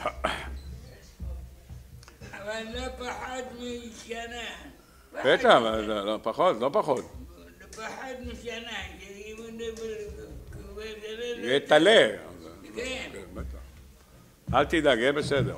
אבל לא פחות משנה. בטח, לא פחות. לא פחות משנה. יהיה תלה. כן. אל תדאג, יהיה בסדר.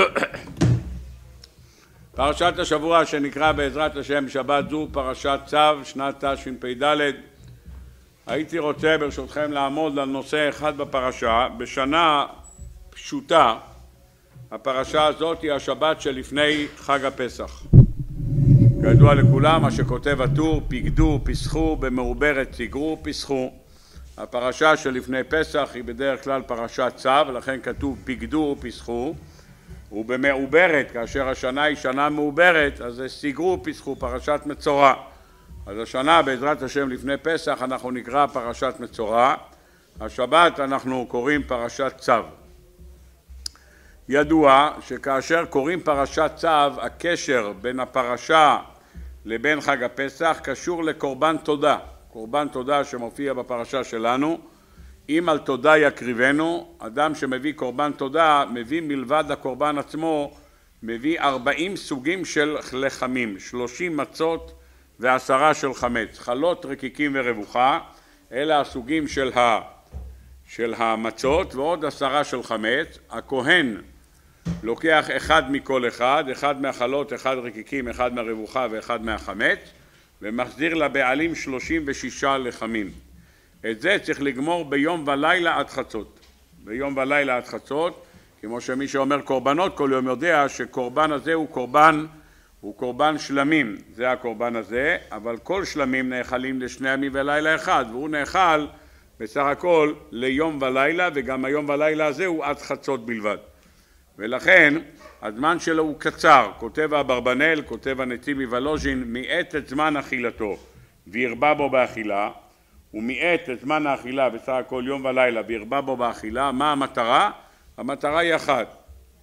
פרשת השבוע שנקרא בעזרת השם שבת זו, פרשת צו, שנת תשפ"ד. הייתי רוצה ברשותכם לעמוד על נושא אחד בפרשה. בשנה פשוטה, הפרשה הזאת היא השבת שלפני חג הפסח. כידוע לכולם, מה שכותב הטור, פיקדו, פסחו, במעוברת סיגרו, פסחו. הפרשה שלפני פסח היא בדרך כלל פרשת צו, ולכן כתוב פיקדו, פסחו. ובמעוברת, כאשר השנה היא שנה מעוברת, אז זה סיגרו, פסחו, פרשת מצורע. אז השנה בעזרת השם לפני פסח אנחנו נקרא פרשת מצורע. השבת אנחנו קוראים פרשת צו. ידוע שכאשר קוראים פרשת צו, הקשר בין הפרשה לבין חג הפסח קשור לקורבן תודה. קורבן תודה שמופיע בפרשה שלנו. אם על תודה יקריבנו, אדם שמביא קורבן תודה מביא מלבד הקורבן עצמו, מביא 40 סוגים של לחמים, 30 מצות ו10 של חמץ, חלות, רקיקים ורבוחה. אלה הסוגים של המצות ועוד 10 של חמץ. הכהן לוקח אחד מכל אחד, אחד מהחלות, אחד רקיקים, אחד מהרבוחה ואחד מהחמץ, ומחזיר לבעלים 36 לחמים. את זה צריך לגמור ביום ולילה עד חצות. ביום ולילה עד חצות, כמו שמי שאומר קורבנות כל יום יודע שקורבן הזה הוא קורבן שלמים, זה הקורבן הזה, אבל כל שלמים נאכלים לשני ימים ולילה אחד, והוא נאכל בסך הכל ליום ולילה, וגם היום ולילה הזה הוא עד חצות בלבד. ולכן הזמן שלו הוא קצר. כותב אברבנאל, כותב הנציב מוולוז'ין, מיעט את זמן אכילתו והרבה בו באכילה, ומיעט את זמן האכילה בסך הכל יום ולילה והרבה בו באכילה. מה המטרה? המטרה היא אחת,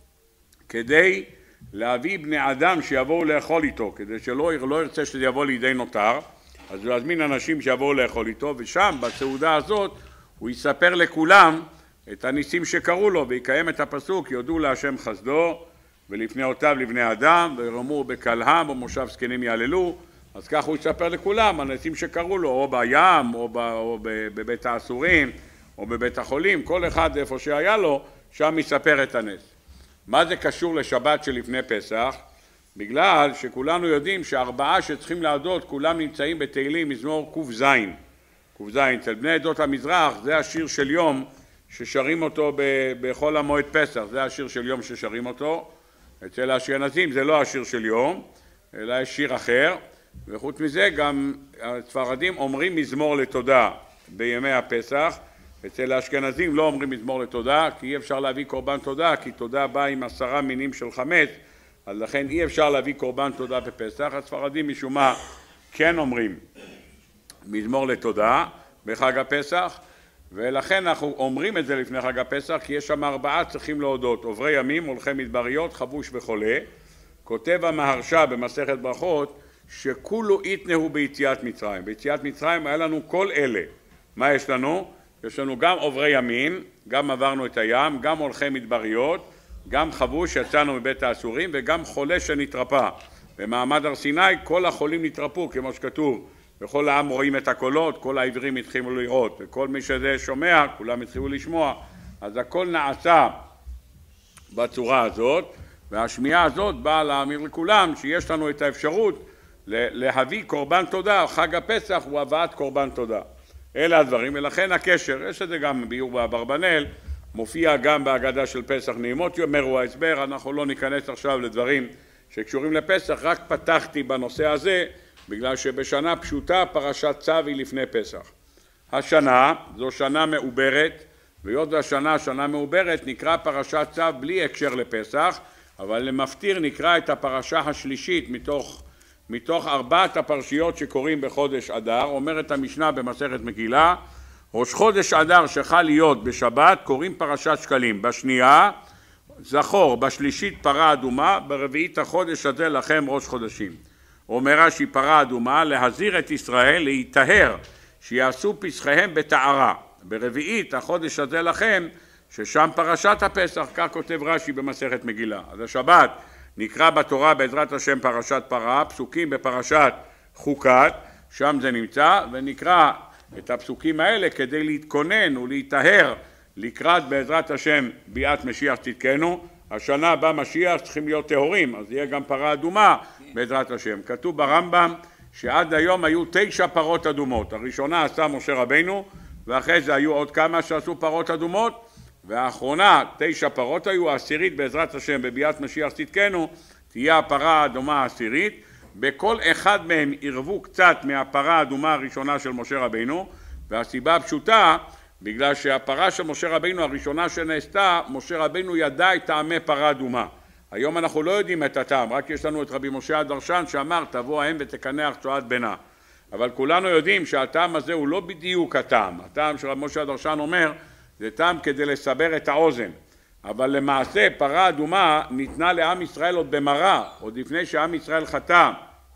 כדי להביא בני אדם שיבואו לאכול איתו, כדי שלא ירצה שזה יבוא לידי נותר, אז הוא יזמין אנשים שיבואו לאכול איתו, ושם בסעודה הזאת הוא יספר לכולם את הניסים שקרו לו, ויקיים את הפסוק יודו להשם חסדו ולפניאותיו לבני אדם וירמו בקלהם ומושב זקנים יעללו. אז כך הוא יספר לכולם הניסים שקרו לו, או בים או בבית האסורים או בבית החולים, כל אחד איפה שהיה לו שם יספר את הנס. מה זה קשור לשבת שלפני פסח? בגלל שכולנו יודעים שהארבעה שצריכים להודות כולם נמצאים בתהילים מזמור ק"ז. ק"ז אצל בני עדות המזרח זה השיר של יום ששרים אותו בכל המועד פסח, זה השיר של יום ששרים אותו. אצל האשכנזים זה לא השיר של יום, אלא יש שיר אחר, וחוץ מזה גם הספרדים אומרים מזמור לתודה בימי הפסח. אצל האשכנזים לא אומרים מזמור לתודה, כי אי אפשר להביא קורבן תודה, כי תודה באה עם 10 מינים של חמץ, אז לכן אי אפשר להביא קורבן תודה בפסח. הספרדים משום מה כן אומרים מזמור לתודה בחג הפסח, ולכן אנחנו אומרים את זה לפני חג הפסח, כי יש שם 4 צריכים להודות, עוברי ימים, הולכי מדבריות, חבוש וחולה. כותב המהרש"א במסכת ברכות שכולו יתנהו ביציאת מצרים. ביציאת מצרים היה לנו כל אלה. מה יש לנו? יש לנו גם עוברי ימים, גם עברנו את הים, גם הולכי מדבריות, גם חבוש שיצאנו מבית האסורים, וגם חולה שנתרפא. במעמד הר סיני כל החולים נתרפו, כמו שכתוב, וכל העם רואים את הקולות, כל העברים התחילו לראות, וכל מי שזה שומע, כולם התחילו לשמוע. אז הכל נעשה בצורה הזאת, והשמיעה הזאת באה להאמיר לכולם שיש לנו את האפשרות להביא קורבן תודה. חג הפסח הוא הבאת קורבן תודה. אלה הדברים, ולכן הקשר, יש את זה גם ביור באברבנאל, מופיע גם בהגדה של פסח נעימות יאמרו ההסבר. אנחנו לא ניכנס עכשיו לדברים שקשורים לפסח, רק פתחתי בנושא הזה, בגלל שבשנה פשוטה פרשת צו היא לפני פסח. השנה זו שנה מעוברת, והיות והשנה שנה מעוברת נקרא פרשת צו בלי הקשר לפסח, אבל למפטיר נקרא את הפרשה השלישית מתוך 4 הפרשיות שקוראים בחודש אדר. אומרת המשנה במסכת מגילה, ראש חודש אדר שחל להיות בשבת קוראים פרשת שקלים, בשנייה זכור, בשלישית פרה אדומה, ברביעית החודש הזה לכם ראש חודשים. אומר רש"י פרה אדומה להזהיר את ישראל להיטהר, שיעשו פסחיהם בטהרה. ברביעית החודש הזה לכם ששם פרשת הפסח, כך כותב רש"י במסכת מגילה. אז השבת נקרא בתורה בעזרת השם פרשת פרה, פסוקים בפרשת חוקת, שם זה נמצא, ונקרא את הפסוקים האלה כדי להתכונן ולהיטהר לקראת בעזרת השם ביאת משיח צדקנו. השנה הבאה משיח צריכים להיות טהורים, אז יהיה גם פרה אדומה בעזרת השם. כתוב ברמב"ם שעד היום היו 9 פרות אדומות, הראשונה עשה משה רבינו, ואחרי זה היו עוד כמה שעשו פרות אדומות, והאחרונה 9 פרות היו, העשירית בעזרת השם בביאת משיח צדקנו תהיה הפרה האדומה העשירית. בכל אחד מהם ערבו קצת מהפרה האדומה הראשונה של משה רבינו, והסיבה הפשוטה בגלל שהפרה של משה רבינו הראשונה שנעשתה, משה רבינו ידע את טעמי פרה אדומה. היום אנחנו לא יודעים את הטעם, רק יש לנו את רבי משה הדרשן שאמר תבוא האם ותקנח צואת בנה, אבל כולנו יודעים שהטעם הזה הוא לא בדיוק הטעם. הטעם של רבי משה הדרשן אומר זה טעם כדי לסבר את האוזן, אבל למעשה פרה אדומה ניתנה לעם ישראל עוד במראה, עוד לפני שעם ישראל חטא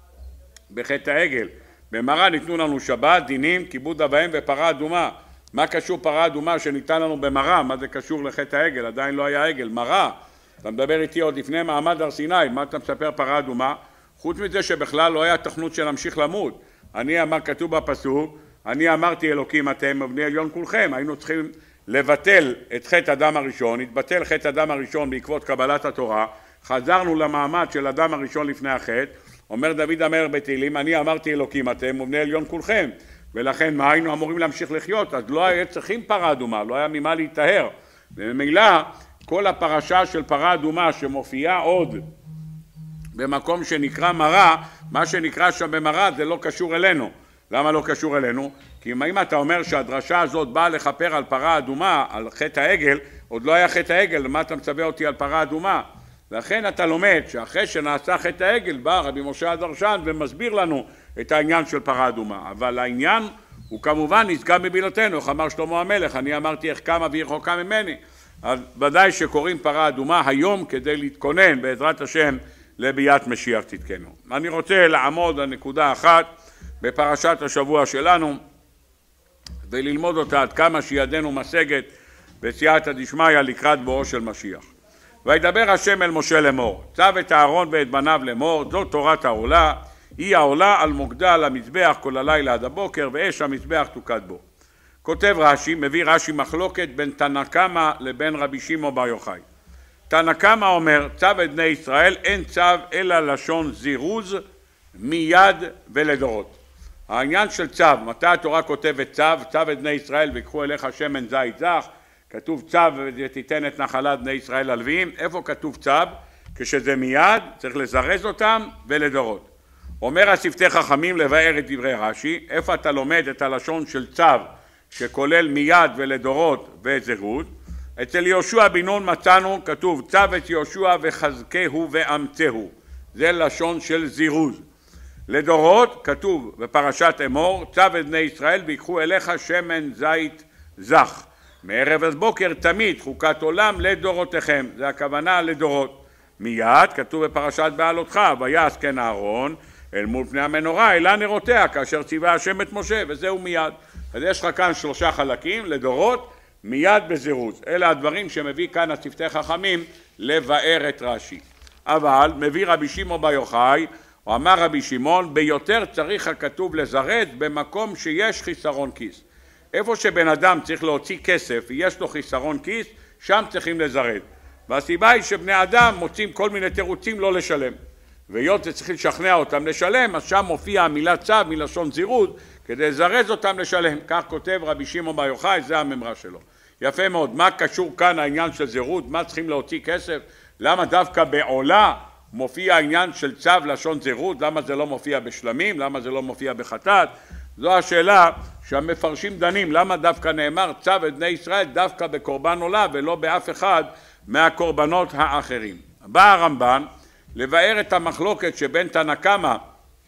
בחטא העגל. במראה ניתנו לנו שבת, דינים, כיבוד אב ואם ופרה אדומה. מה קשור פרה אדומה שניתן לנו במראה? מה זה קשור לחטא העגל? עדיין לא היה עגל, מראה. אתה מדבר איתי עוד לפני מעמד הר סיני, מה אתה מספר פרה אדומה? חוץ מזה שבכלל לא היה תכנות שנמשיך למות. כתוב בפסוק, אני אמרתי אלוקים אתם ובני עליון כולכם. היינו צריכים לבטל את חטא אדם הראשון, התבטל חטא אדם הראשון בעקבות קבלת התורה, חזרנו למעמד של אדם הראשון לפני החטא. אומר דוד המלך בתהילים, אני אמרתי אלוקים אתם ובני עליון כולכם, ולכן מה היינו אמורים להמשיך לחיות? אז לא היה צריכים פרה אדומה, לא היה ממה להיטהר. וממילא כל הפרשה של פרה אדומה שמופיעה עוד במקום שנקרא מראה, מה שנקרא שם במראה זה לא קשור אלינו. למה לא קשור אלינו? כי אם אתה אומר שהדרשה הזאת באה לכפר על פרה אדומה, על חטא העגל, עוד לא היה חטא העגל, למה אתה מצווה אותי על פרה אדומה? לכן אתה לומד שאחרי שנעשה חטא העגל בא רבי משה הדרשן ומסביר לנו את העניין של פרה אדומה. אבל העניין הוא כמובן נשגב מבינתנו, איך אמר שלמה המלך, אני אמרתי איך קמה והיא רחוקה ממני. אז ודאי שקוראים פרה אדומה היום כדי להתכונן בעזרת השם לביאת משיח צדקנו. אני רוצה לעמוד על נקודה אחת בפרשת השבוע שלנו וללמוד אותה עד כמה שידנו משגת בסייעתא דשמיא לקראת בואו של משיח. וידבר השם אל משה לאמור, צו את אהרון ואת בניו לאמור, זו תורת העולה, היא העולה על מוקדה על המזבח כל הלילה עד הבוקר, ואש המזבח תוקד בו. כותב רש"י, מביא רש"י מחלוקת בין תנא קמא לבין רבי שמעון בר יוחאי. תנא קמא אומר, צו את בני ישראל אין צו אלא לשון זירוז מיד ולדורות. העניין של צו, מתי התורה כותבת צו את בני ישראל ויקחו אליך שמן זית זך, כתוב צו ותיתן את נחלת בני ישראל ללוויים. איפה כתוב צו? כשזה מיד צריך לזרז אותם ולדורות. אומר השפתי חכמים לבאר את דברי רש"י, איפה אתה לומד את הלשון של צו שכולל מיד ולדורות וזירוז? אצל יהושע בן נון מצאנו כתוב צו את יהושע וחזקהו ואמצהו, זה לשון של זירוז. לדורות כתוב בפרשת אמור, צו את בני ישראל ויקחו אליך שמן זית זך, מערב עד בוקר תמיד חוקת עולם לדורותיכם, זה הכוונה לדורות. מיד כתוב בפרשת בעלותך, ויעש כן אהרון אל מול פני המנורה אלה נרותיה כאשר ציווה השם את משה, וזהו מיד. אז יש לך כאן 3 חלקים, לדורות, מיד בזירוז. אלה הדברים שמביא כאן השפתי חכמים לבאר את רש"י. אבל מביא רבי שמעון בר יוחאי, הוא אמר רבי שמעון, ביותר צריך הכתוב לזרז במקום שיש חיסרון כיס. איפה שבן אדם צריך להוציא כסף ויש לו חיסרון כיס, שם צריכים לזרז. והסיבה היא שבני אדם מוצאים כל מיני תירוצים לא לשלם. והיות צריכים לשכנע אותם לשלם, אז שם מופיע המילה צו מלשון זירוז, כדי לזרז אותם לשלם. כך כותב רבי שמעון בר יוחאי, זה הממרה שלו. יפה מאוד. מה קשור כאן העניין של זירוז? מה צריכים להוציא כסף? למה דווקא בעולה מופיע העניין של צו לשון זירוז? למה זה לא מופיע בשלמים? למה זה לא מופיע בחטאת? זו השאלה שהמפרשים דנים, למה דווקא נאמר צו את בני ישראל דווקא בקורבן עולה ולא באף אחד מהקורבנות האחרים. בא הרמב"ן לבאר את המחלוקת שבין תנא קמא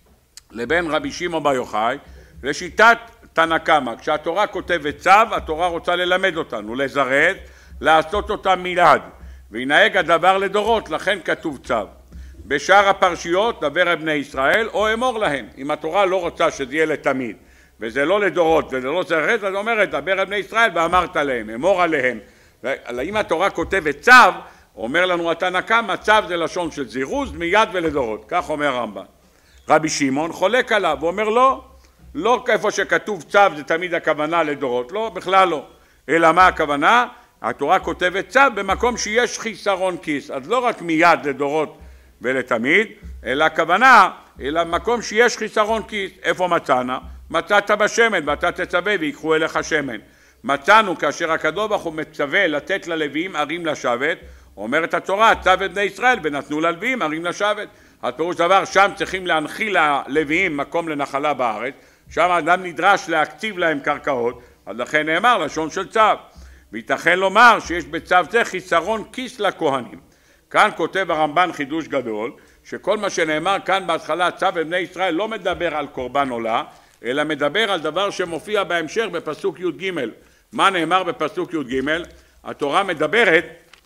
לבין רבי שמעון בר יוחאי. לשיטת תנא קמא, כשהתורה כותבת צו, התורה רוצה ללמד אותנו, לזרז, לעשות אותה מיד, וינהג הדבר לדורות, לכן כתוב צו. בשאר הפרשיות דבר אל בני ישראל או אמור להם. אם התורה לא רוצה שזה יהיה לתמיד וזה לא לדורות וזה לא זרז, אז אומרת דבר אל בני ישראל ואמרת להם, אמור עליהם אם התורה כותבת צו, אומר לנו התנא קמא, צו זה לשון של זירוז, מיד ולדורות, כך אומר הרמב"ן. רבי שמעון חולק עליו, הוא אומר לא איפה שכתוב צו זה תמיד הכוונה לדורות, לא, בכלל לא. אלא מה הכוונה? התורה כותבת צו במקום שיש חיסרון כיס, אז לא רק מיד לדורות ולתמיד, אלא הכוונה, אלא מקום שיש חיסרון כיס. איפה מצאנה? מצאת בשמן ואתה תצווה ויקחו אליך שמן. מצאנו כאשר הקדוש ברוך הוא מצווה לתת ללוויים ערים לשבת, אומרת התורה, צו את בני ישראל ונתנו ללוויים ערים לשבת. הפירוש דבר, שם צריכים להנחיל ללוויים מקום לנחלה בארץ, שם האדם נדרש להקציב להם קרקעות, אז לכן נאמר לשון של צו. וייתכן לומר שיש בצו זה חיסרון כיס לכהנים. כאן כותב הרמב"ן חידוש גדול, שכל מה שנאמר כאן בהתחלה צו בני ישראל לא מדבר על קורבן עולה, אלא מדבר על דבר שמופיע בהמשך בפסוק י"ג. מה נאמר בפסוק י"ג? התורה מדברת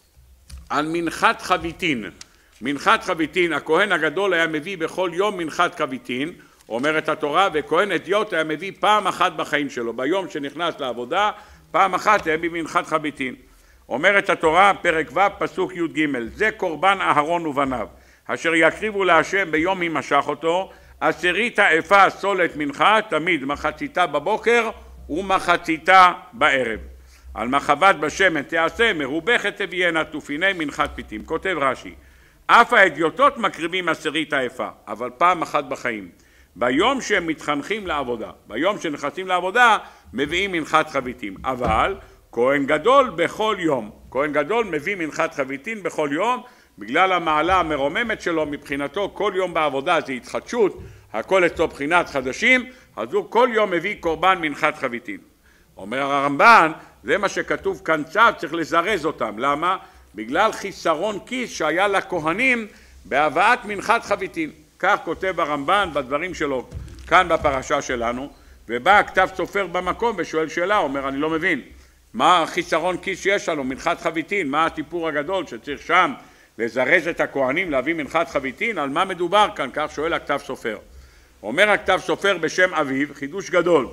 על מנחת חביתין. מנחת חביתין, הכהן הגדול היה מביא בכל יום מנחת חביתין, אומרת התורה, וכהן אדיוט היה מביא פעם אחת בחיים שלו, ביום שנכנס לעבודה, פעם אחת היה מביא מנחת חביתין. אומרת התורה, פרק ו' פסוק י"ג, זה קורבן אהרון ובניו, אשר יקריבו להשם ביום הימשך אותו, 10 האפה סולת מנחה, תמיד מחציתה בבוקר ומחציתה בערב. על מחבת בשמן תעשה, מרובכת תביאנה תופיני מנחת פיתים. כותב רש"י, אף האדיוטות מקריבים 10 האפה, אבל פעם אחת בחיים. ביום שהם מתחנכים לעבודה, ביום שנכנסים לעבודה, מביאים מנחת חביתים. אבל כהן גדול בכל יום, כהן גדול מביא מנחת חביתין בכל יום, בגלל המעלה המרוממת שלו, מבחינתו כל יום בעבודה זה התחדשות, הכל אצלו בחינת חדשים, אז הוא כל יום מביא קורבן מנחת חביתין. אומר הרמב"ן, זה מה שכתוב כאן צו, צריך לזרז אותם. למה? בגלל חיסרון כיס שהיה לכהנים בהבאת מנחת חביתין. כך כותב הרמב"ן בדברים שלו כאן בפרשה שלנו, ובא הכתב סופר במקום ושואל שאלה, אומר אני לא מבין, מה החיסרון כיס שיש לנו, מנחת חביתין, מה הטיפור הגדול שצריך שם לזרז את הכהנים להביא מנחת חביתין, על מה מדובר כאן? כך שואל הכתב סופר. אומר הכתב סופר בשם אביו, חידוש גדול,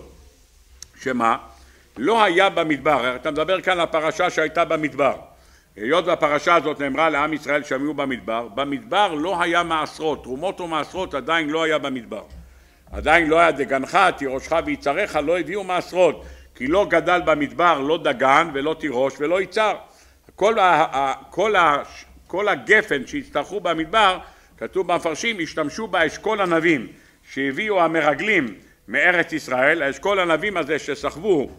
שמה? לא היה במדבר, אתה מדבר כאן על הפרשה שהייתה במדבר, היות והפרשה הזאת נאמרה לעם ישראל שהם היו במדבר, במדבר לא היה מעשרות, תרומות ומעשרות עדיין לא היה במדבר, עדיין לא היה דגנך, תירושך ויצריך, לא הביאו מעשרות, כי לא גדל במדבר לא דגן ולא תירוש ולא יצר. כל הגפן שהצטרכו במדבר, כתוב במפרשים, השתמשו באשכול ענבים שהביאו המרגלים מארץ ישראל. האשכול ענבים הזה שסחבו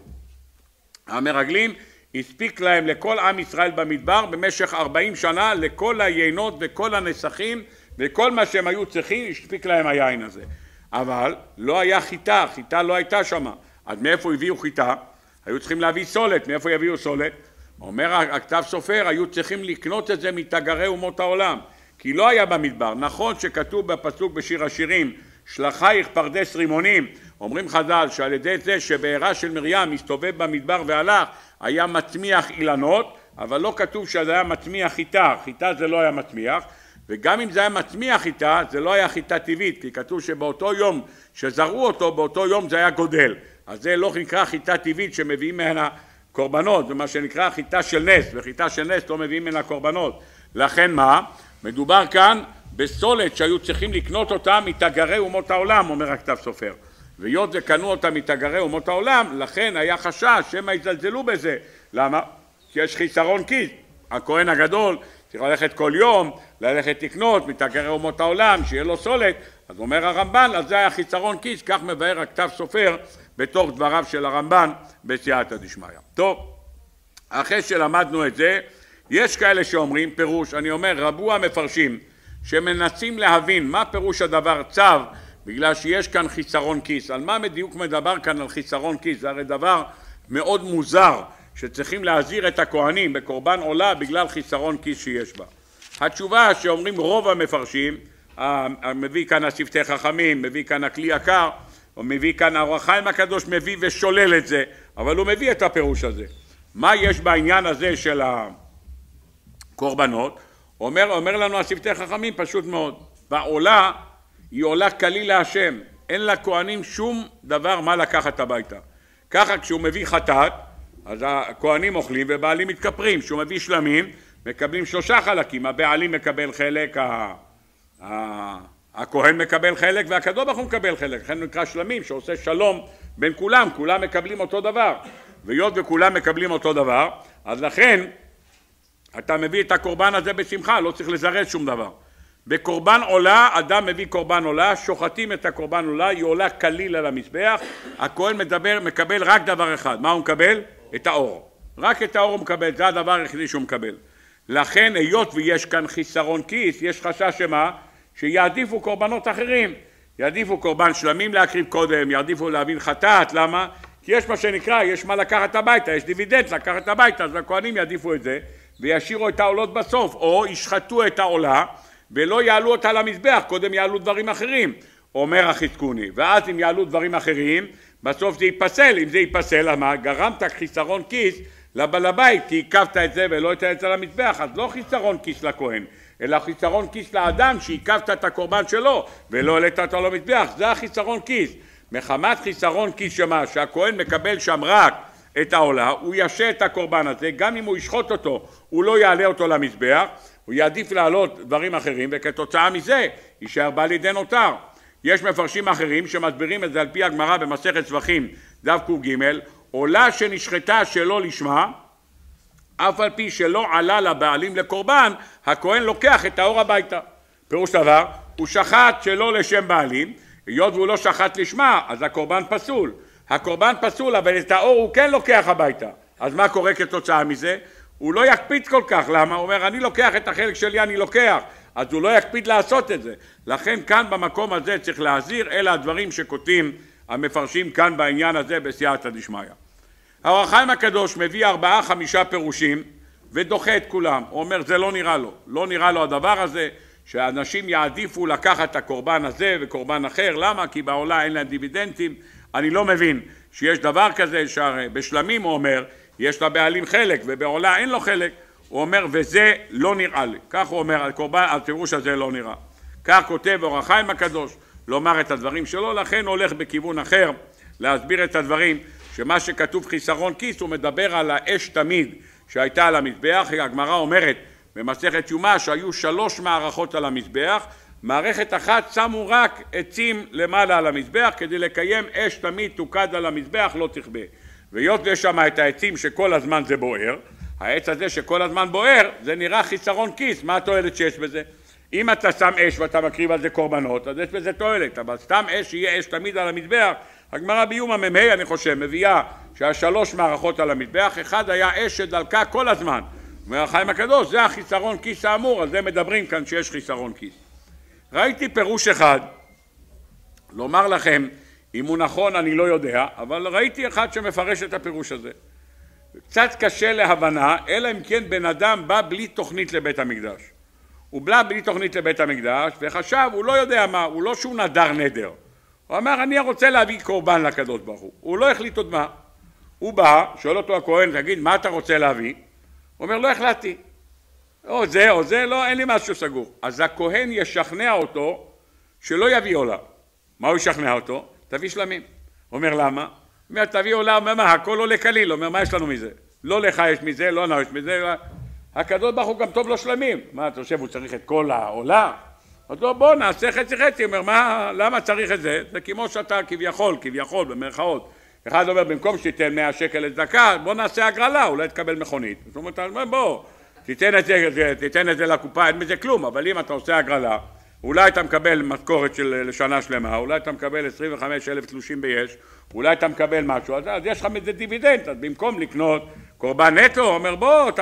המרגלים הספיק להם לכל עם ישראל במדבר במשך 40 שנה, לכל היינות וכל הנסכים וכל מה שהם היו צריכים, הספיק להם היין הזה. אבל לא היה חיטה, חיטה לא הייתה שמה. אז מאיפה הביאו חיטה? היו צריכים להביא סולת. מאיפה יביאו סולת? אומר הכתב סופר, היו צריכים לקנות את זה מתגרי אומות העולם, כי לא היה במדבר. נכון שכתוב בפסוק בשיר השירים, שלחייך פרדס רימונים, אומרים חז"ל שעל ידי זה שבעירה של מרים הסתובב במדבר והלך, היה מצמיח אילנות, אבל לא כתוב שזה היה מצמיח חיטה, חיטה זה לא היה מצמיח, וגם אם זה היה מצמיח חיטה, זה לא היה חיטה טבעית, כי כתוב שבאותו יום שזרעו אותו, באותו יום זה היה גודל, אז זה לא נקרא חיטה טבעית שמביאים ממנה קורבנות, זה מה שנקרא חיטה של נס, וחיטה של נס לא מביאים ממנה קורבנות. לכן מה? מדובר כאן בסולת שהיו צריכים לקנות אותה מתגרי אומות העולם, אומר הכתב סופר. והיות וקנו אותה מתגרי אומות העולם, לכן היה חשש שמה יזלזלו בזה. למה? כי יש חיסרון כיס. הכהן הגדול צריך ללכת כל יום, ללכת לקנות מתגרי אומות העולם, שיהיה לו סולת. אז אומר הרמב"ן, אז זה היה חיסרון כיס, כך מבאר הכתב סופר בתוך דבריו של הרמב"ן בסייעתא דשמיא. טוב, אחרי שלמדנו את זה, יש כאלה שאומרים פירוש, אני אומר רבו המפרשים שמנסים להבין מה פירוש הדבר צו, בגלל שיש כאן חיסרון כיס. על מה בדיוק מדבר כאן על חיסרון כיס? זה הרי דבר מאוד מוזר שצריכים להזהיר את הכהנים בקורבן עולה בגלל חיסרון כיס שיש בה. התשובה שאומרים רוב המפרשים, מביא כאן השפתי חכמים, מביא כאן הכלי יקר, או מביא כאן האור החיים הקדוש, מביא ושולל את זה, אבל הוא מביא את הפירוש הזה. מה יש בעניין הזה של הקורבנות? אומר לנו השפתי חכמים פשוט מאוד, בעולה היא עולה כליל להשם, אין לכהנים שום דבר מה לקחת הביתה. ככה כשהוא מביא חטאת, אז הכהנים אוכלים ובעלים מתכפרים. כשהוא מביא שלמים, מקבלים 3 חלקים, הבעלים מקבל חלק, הכהן מקבל חלק והקדוש ברוך הוא מקבל חלק, לכן נקרא שלמים, שעושה שלום בין כולם, כולם מקבלים אותו דבר, והיות וכולם מקבלים אותו דבר, אז לכן אתה מביא את הקורבן הזה בשמחה, לא צריך לזרז שום דבר. בקורבן עולה, אדם מביא קורבן עולה, שוחטים את הקורבן עולה, היא עולה כליל על המזבח, הכהן מקבל רק דבר אחד, מה הוא מקבל? את האור, רק את האור הוא מקבל, זה הדבר היחידי שהוא מקבל. לכן היות ויש כאן חיסרון כיס, יש חשש שמה? שיעדיפו קורבנות אחרים, יעדיפו קורבן שלמים להקריב קודם, יעדיפו להבין חטאת, למה? כי יש מה שנקרא, יש מה לקחת הביתה, יש דיבידנד לקחת הביתה, אז הכהנים יעדיפו את זה וישירו את העולות בסוף, או ישחטו את העולה ולא יעלו אותה למזבח, קודם יעלו דברים אחרים, אומר החזקוני, ואז אם יעלו דברים אחרים, בסוף זה ייפסל, אם זה ייפסל, למה? גרמת חיסרון כיס לבעל הבית, כי עיכבת את זה ולא את זה למזבח, אז לא חיסרון כיס לכהן, אלא חיסרון כיס לאדם שעיכבת את הקורבן שלו ולא העלית אותו למזבח, זה החיסרון כיס. מחמת חיסרון כיס שמה, שהכהן מקבל שם רק את העולה, הוא ישה את הקורבן הזה, גם אם הוא ישחוט אותו, הוא לא יעלה אותו למזבח, הוא יעדיף לעלות דברים אחרים, וכתוצאה מזה יישאר בא לידי נותר. יש מפרשים אחרים שמסבירים את זה על פי הגמרא במסכת שבחים דף ק"ג, עולה שנשחטה שלא לשמה, אף על פי שלא עלה לבעלים לקורבן, הכהן לוקח את האור הביתה. פירוש דבר, הוא שחט שלא לשם בעלים, היות והוא לא שחט לשמה, אז הקורבן פסול. הקורבן פסול, אבל את האור הוא כן לוקח הביתה. אז מה קורה כתוצאה מזה? הוא לא יקפיד כל כך, למה? הוא אומר, אני לוקח את החלק שלי, אני לוקח. אז הוא לא יקפיד לעשות את זה. לכן כאן במקום הזה צריך להזהיר, אלה הדברים שכותבים המפרשים כאן בעניין הזה בסייעתא דשמיא. האור החיים הקדוש מביא 4-5 פירושים ודוחה את כולם. הוא אומר, זה לא נראה לו. לא נראה לו הדבר הזה שאנשים יעדיפו לקחת את הקורבן הזה וקורבן אחר. למה? כי בעולה אין להם דיבידנדים. אני לא מבין שיש דבר כזה שבשלמים הוא אומר, יש לבעלים חלק ובעולה אין לו חלק. הוא אומר, וזה לא נראה לי. כך הוא אומר, הפירוש הזה לא נראה. כך כותב אור החיים הקדוש, לומר את הדברים שלו, לכן הולך בכיוון אחר, להסביר את הדברים, שמה שכתוב חיסרון כיס, הוא מדבר על האש תמיד שהייתה על המזבח. הגמרא אומרת במסכת יומא שהיו 3 מערכות על המזבח, מערכת אחת שמו רק עצים למעלה על המזבח, כדי לקיים אש תמיד תוקד על המזבח, לא תכבה. והיות ויש שם את העצים שכל הזמן זה בוער, העץ הזה שכל הזמן בוער, זה נראה חיסרון כיס. מה התועלת שיש בזה? אם אתה שם אש ואתה מקריב על זה קורבנות, אז יש בזה תועלת, אבל סתם אש יהיה אש תמיד על המזבח. הגמרא ביומא מ"ה אני חושב מביאה שה3 מערכות על המזבח, אחד היה אש שדלקה כל הזמן. אומר החיים הקדוש, זה החיסרון כיס האמור, על זה מדברים כאן שיש חיסרון כיס. ראיתי פירוש אחד, לומר לכם, אם הוא נכון אני לא יודע, אבל ראיתי אחד שמפרש את הפירוש הזה. קצת קשה להבנה, אלא אם כן בן אדם בא בלי תוכנית לבית המקדש. הוא בא בלי תוכנית לבית המקדש וחשב, הוא לא יודע מה, הוא לא שהוא נדר נדר. הוא אמר, אני רוצה להביא קורבן לקדוש ברוך הוא. הוא לא החליט עוד מה. הוא בא, שואל אותו הכהן, תגיד, מה אתה רוצה להביא? הוא אומר, לא החלטתי. או זה, לא, אין לי משהו סגור. אז הכהן ישכנע אותו שלא יביא עולה. מה הוא ישכנע אותו? תביא שלמים. הוא אומר, למה? הוא אומר, תביא עולה, הוא אומר, מה, הכל עולה כליל. הוא אומר, מה יש לנו מזה? לא לך יש מזה, לא לנו יש מזה. הקדוש ברוך הוא גם טוב לו שלמים. מה, אתה חושב, הוא צריך את כל העולה? אז לא, בוא נעשה חצי חצי. הוא אומר, למה צריך את זה? זה כמו שאתה כביכול, במרכאות. אחד אומר, במקום שתיתן 100 שקל לצדקה, בוא נעשה הגרלה, אולי תקבל מכונית. זאת אומרת, בוא, תיתן את זה לקופה, אין מזה כלום, אבל אם אתה עושה הגרלה, אולי אתה מקבל משכורת של לשנה שלמה, אולי אתה מקבל 25,000 תלושים ביש, אולי אתה מקבל משהו, אז יש לך מזה דיבידנד, אז במקום לקנות קורבן נטו, הוא אומר, בוא,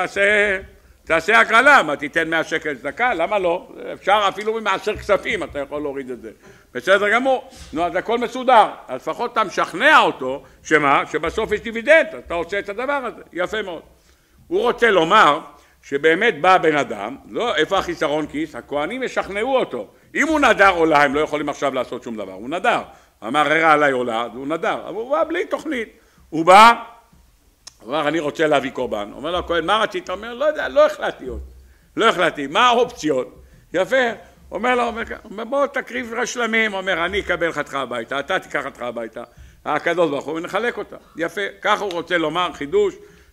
תעשה הגרלה, מה תיתן 100 שקל לצדקה, למה לא? אפשר אפילו ממעשר כספים, אתה יכול להוריד את זה. בסדר גמור, נו, אז הכל מסודר, אז לפחות אתה משכנע אותו, שמה? שבסוף יש דיבידנד, אתה עושה את הדבר הזה, יפה מאוד. הוא רוצה לומר שבאמת בא בן אדם, לא, איפה החיסרון כיס? הכהנים ישכנעו אותו. אם הוא נדר עולה, הם לא יכולים עכשיו לעשות שום דבר, הוא נדר. אמר, הראה עליי עולה, הוא נדר, אבל הוא בא בלי תוכנית. הוא בא, הוא אמר, אני רוצה להביא קורבן. אומר לו, הכהן, מה רצית? אומר, לא יודע, לא החלטתי עוד. לא החלטתי, מה האופציות? יפה. אומר לו, בוא תקריב רשלמים. אומר, אני אקבל חתך הביתה, אתה תיקח חתך הביתה. הקדוש ברוך הוא, ונחלק אותה. יפה. ככה הוא רוצה לומר, חידוש.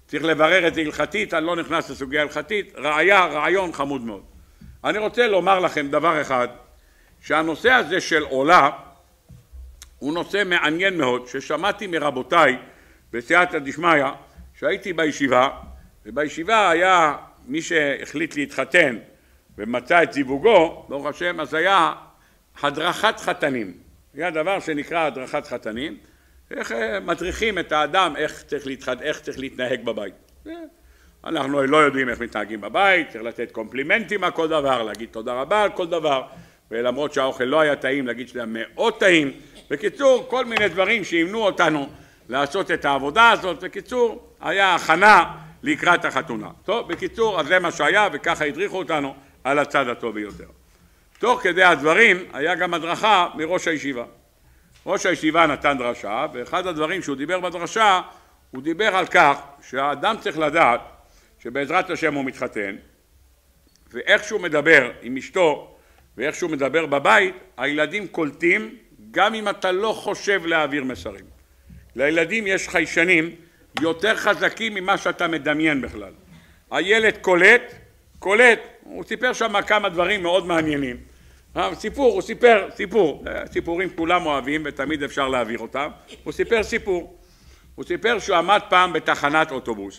צריך לברר את זה הלכתית, אני לא נכנס לסוגיה הלכתית, רעיון חמוד מאוד. אני רוצה לומר לכם דבר אחד, שהנושא הזה של עולה, הוא נושא מעניין מאוד, ששמעתי מרבותיי בסייעתא דשמיא, שהייתי בישיבה, ובישיבה היה מי שהחליט להתחתן ומצא את זיווגו, ברוך השם, אז היה הדרכת חתנים. היה דבר שנקרא הדרכת חתנים, איך מדריכים את האדם, איך צריך להתנהג בבית. אנחנו לא יודעים איך מתנהגים בבית, צריך לתת קומפלימנטים על כל דבר, להגיד תודה רבה על כל דבר, ולמרות שהאוכל לא היה טעים, להגיד שזה היה מאוד טעים. בקיצור, כל מיני דברים שימנו אותנו לעשות את העבודה הזאת. בקיצור, היה הכנה לקראת החתונה. טוב, בקיצור, אז זה מה שהיה, וככה הדריכו אותנו על הצד הטוב ביותר. תוך כדי הדברים, היה גם הדרכה מראש הישיבה. ראש הישיבה נתן דרשה, ואחד הדברים שהוא דיבר בדרשה, הוא דיבר על כך שהאדם צריך לדעת שבעזרת השם הוא מתחתן, ואיך שהוא מדבר עם אשתו, ואיך שהוא מדבר בבית, הילדים קולטים, גם אם אתה לא חושב להעביר מסרים. לילדים יש חיישנים יותר חזקים ממה שאתה מדמיין בכלל. הילד קולט, הוא סיפר שם כמה דברים מאוד מעניינים. הוא סיפר סיפור, סיפורים כולם אוהבים ותמיד אפשר להעביר אותם. הוא סיפר סיפור. הוא סיפר שהוא עמד פעם בתחנת אוטובוס.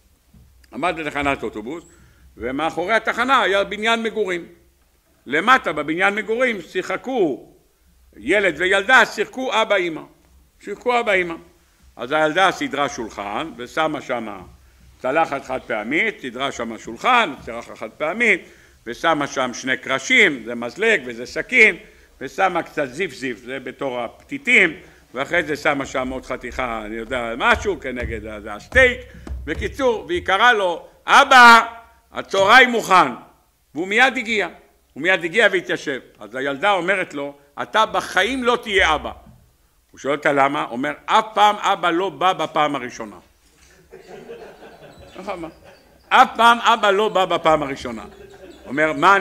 ומאחורי התחנה היה בניין מגורים. למטה בבניין מגורים שיחקו ילד וילדה, שיחקו אבא אמא. אז הילדה סידרה שולחן ושמה שמה צלחת חד פעמית, סידרה שמה שולחן, צלחת חד פעמית, ושמה שם שני קרשים, זה מזלג וזה סכין, ושמה קצת זיף, זה בתור הפתיתים, ואחרי זה שמה שם עוד חתיכה, אני יודע משהו, כנגד הסטייק. בקיצור, והיא קראה לו, אבא, הצהריים מוכן. והוא מיד הגיע והתיישב. אז הילדה אומרת לו, אתה בחיים לא תהיה אבא. הוא שואל אותה למה? אומר, אף פעם אבא לא בא בפעם הראשונה. אף פעם אבא לא בא בפעם הראשונה. אומר, מה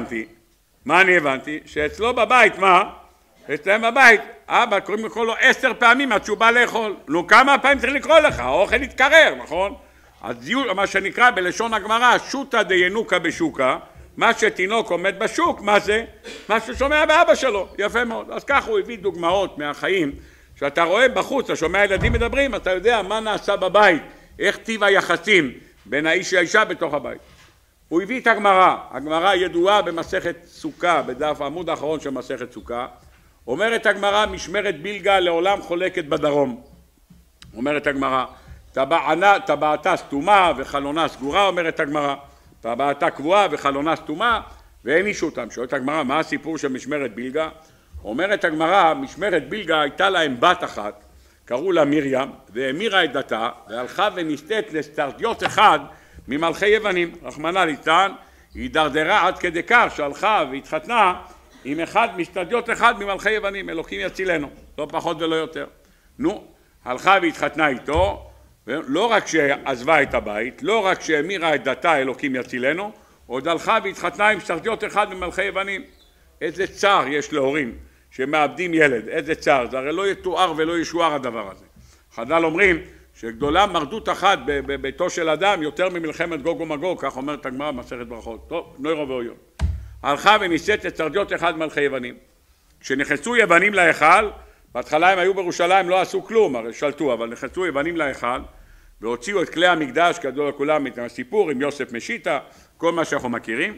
אני הבנתי? שאצלו בבית, אצלם בבית, אבא קוראים לקרוא לו 10 פעמים עד שהוא בא לאכול. נו, כמה פעמים צריך לקרוא לך? האוכל יתקרר, נכון? אז מה שנקרא בלשון הגמרא, שוטה דיינוקה בשוקה, מה שתינוק עומד בשוק, מה זה? מה ששומע באבא שלו, יפה מאוד. אז ככה הוא הביא דוגמאות מהחיים, שאתה רואה בחוץ, אתה שומע ילדים מדברים, אתה יודע מה נעשה בבית, איך טיב היחסים בין האיש והאישה בתוך הבית. הוא הביא את הגמרא ידועה במסכת סוכה, בדף העמוד האחרון של מסכת סוכה, אומרת הגמרא, משמרת בלגה לעולם חולקת בדרום. אומרת הגמרא, טבעתה סתומה וחלונה סגורה, אומרת הגמרא, טבעתה קבועה וחלונה סתומה, ואין אישו אותם. שואלת הגמרא, מה הסיפור של משמרת בלגה? אומרת הגמרא, משמרת בלגה הייתה להם בת אחת, קראו לה מרים, והמירה את דתה, והלכה ונסתת לסטרדיוט אחד ממלכי יוונים. רחמנא ליצלן, היא דרדרה עד כדי כך שהלכה והתחתנה עם מסטרדיוט אחד ממלכי יוונים. אלוקים יצילנו, לא פחות ולא יותר. נו, הלכה והתחתנה איתו, לא רק שעזבה את הבית, לא רק שהמירה את דתה, אלוקים יצילנו, עוד הלכה והתחתנה עם סטרדיוט אחד ממלכי יוונים. איזה צער יש להורים שמאבדים ילד, איזה צער, זה הרי לא יתואר ולא ישוער הדבר הזה. חז"ל אומרים שגדולה מרדות אחת בביתו של אדם יותר ממלחמת גוג ומגוג, כך אומרת הגמרא במסכת ברכות. טוב, נוירו ואויון. הלכה ונישאת לסטרדיוט אחד ממלכי יוונים. כשנכנסו יוונים להיכל, בהתחלה הם היו בירושלים, לא עשו כלום, הרי שלטו, אבל נכנסו יוונים להיכל, והוציאו את כלי המקדש, כדור לכולם, את הסיפור עם יוסף משיטה, כל מה שאנחנו מכירים.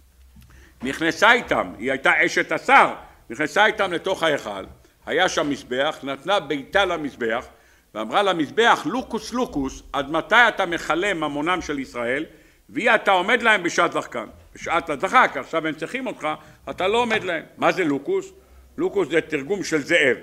נכנסה איתם, היא הייתה אשת השר, נכנסה איתם לתוך ההיכל, היה שם מזבח, נתנה ביתה למזבח, ואמרה למזבח, לוקוס לוקוס, עד מתי אתה מכלה ממונם של ישראל, והיא אתה עומד להם בשעת דחקן. בשעת הדחק, עכשיו הם צריכים אותך, אתה לא עומד להם. מה זה לוקוס? לוקוס זה תרגום של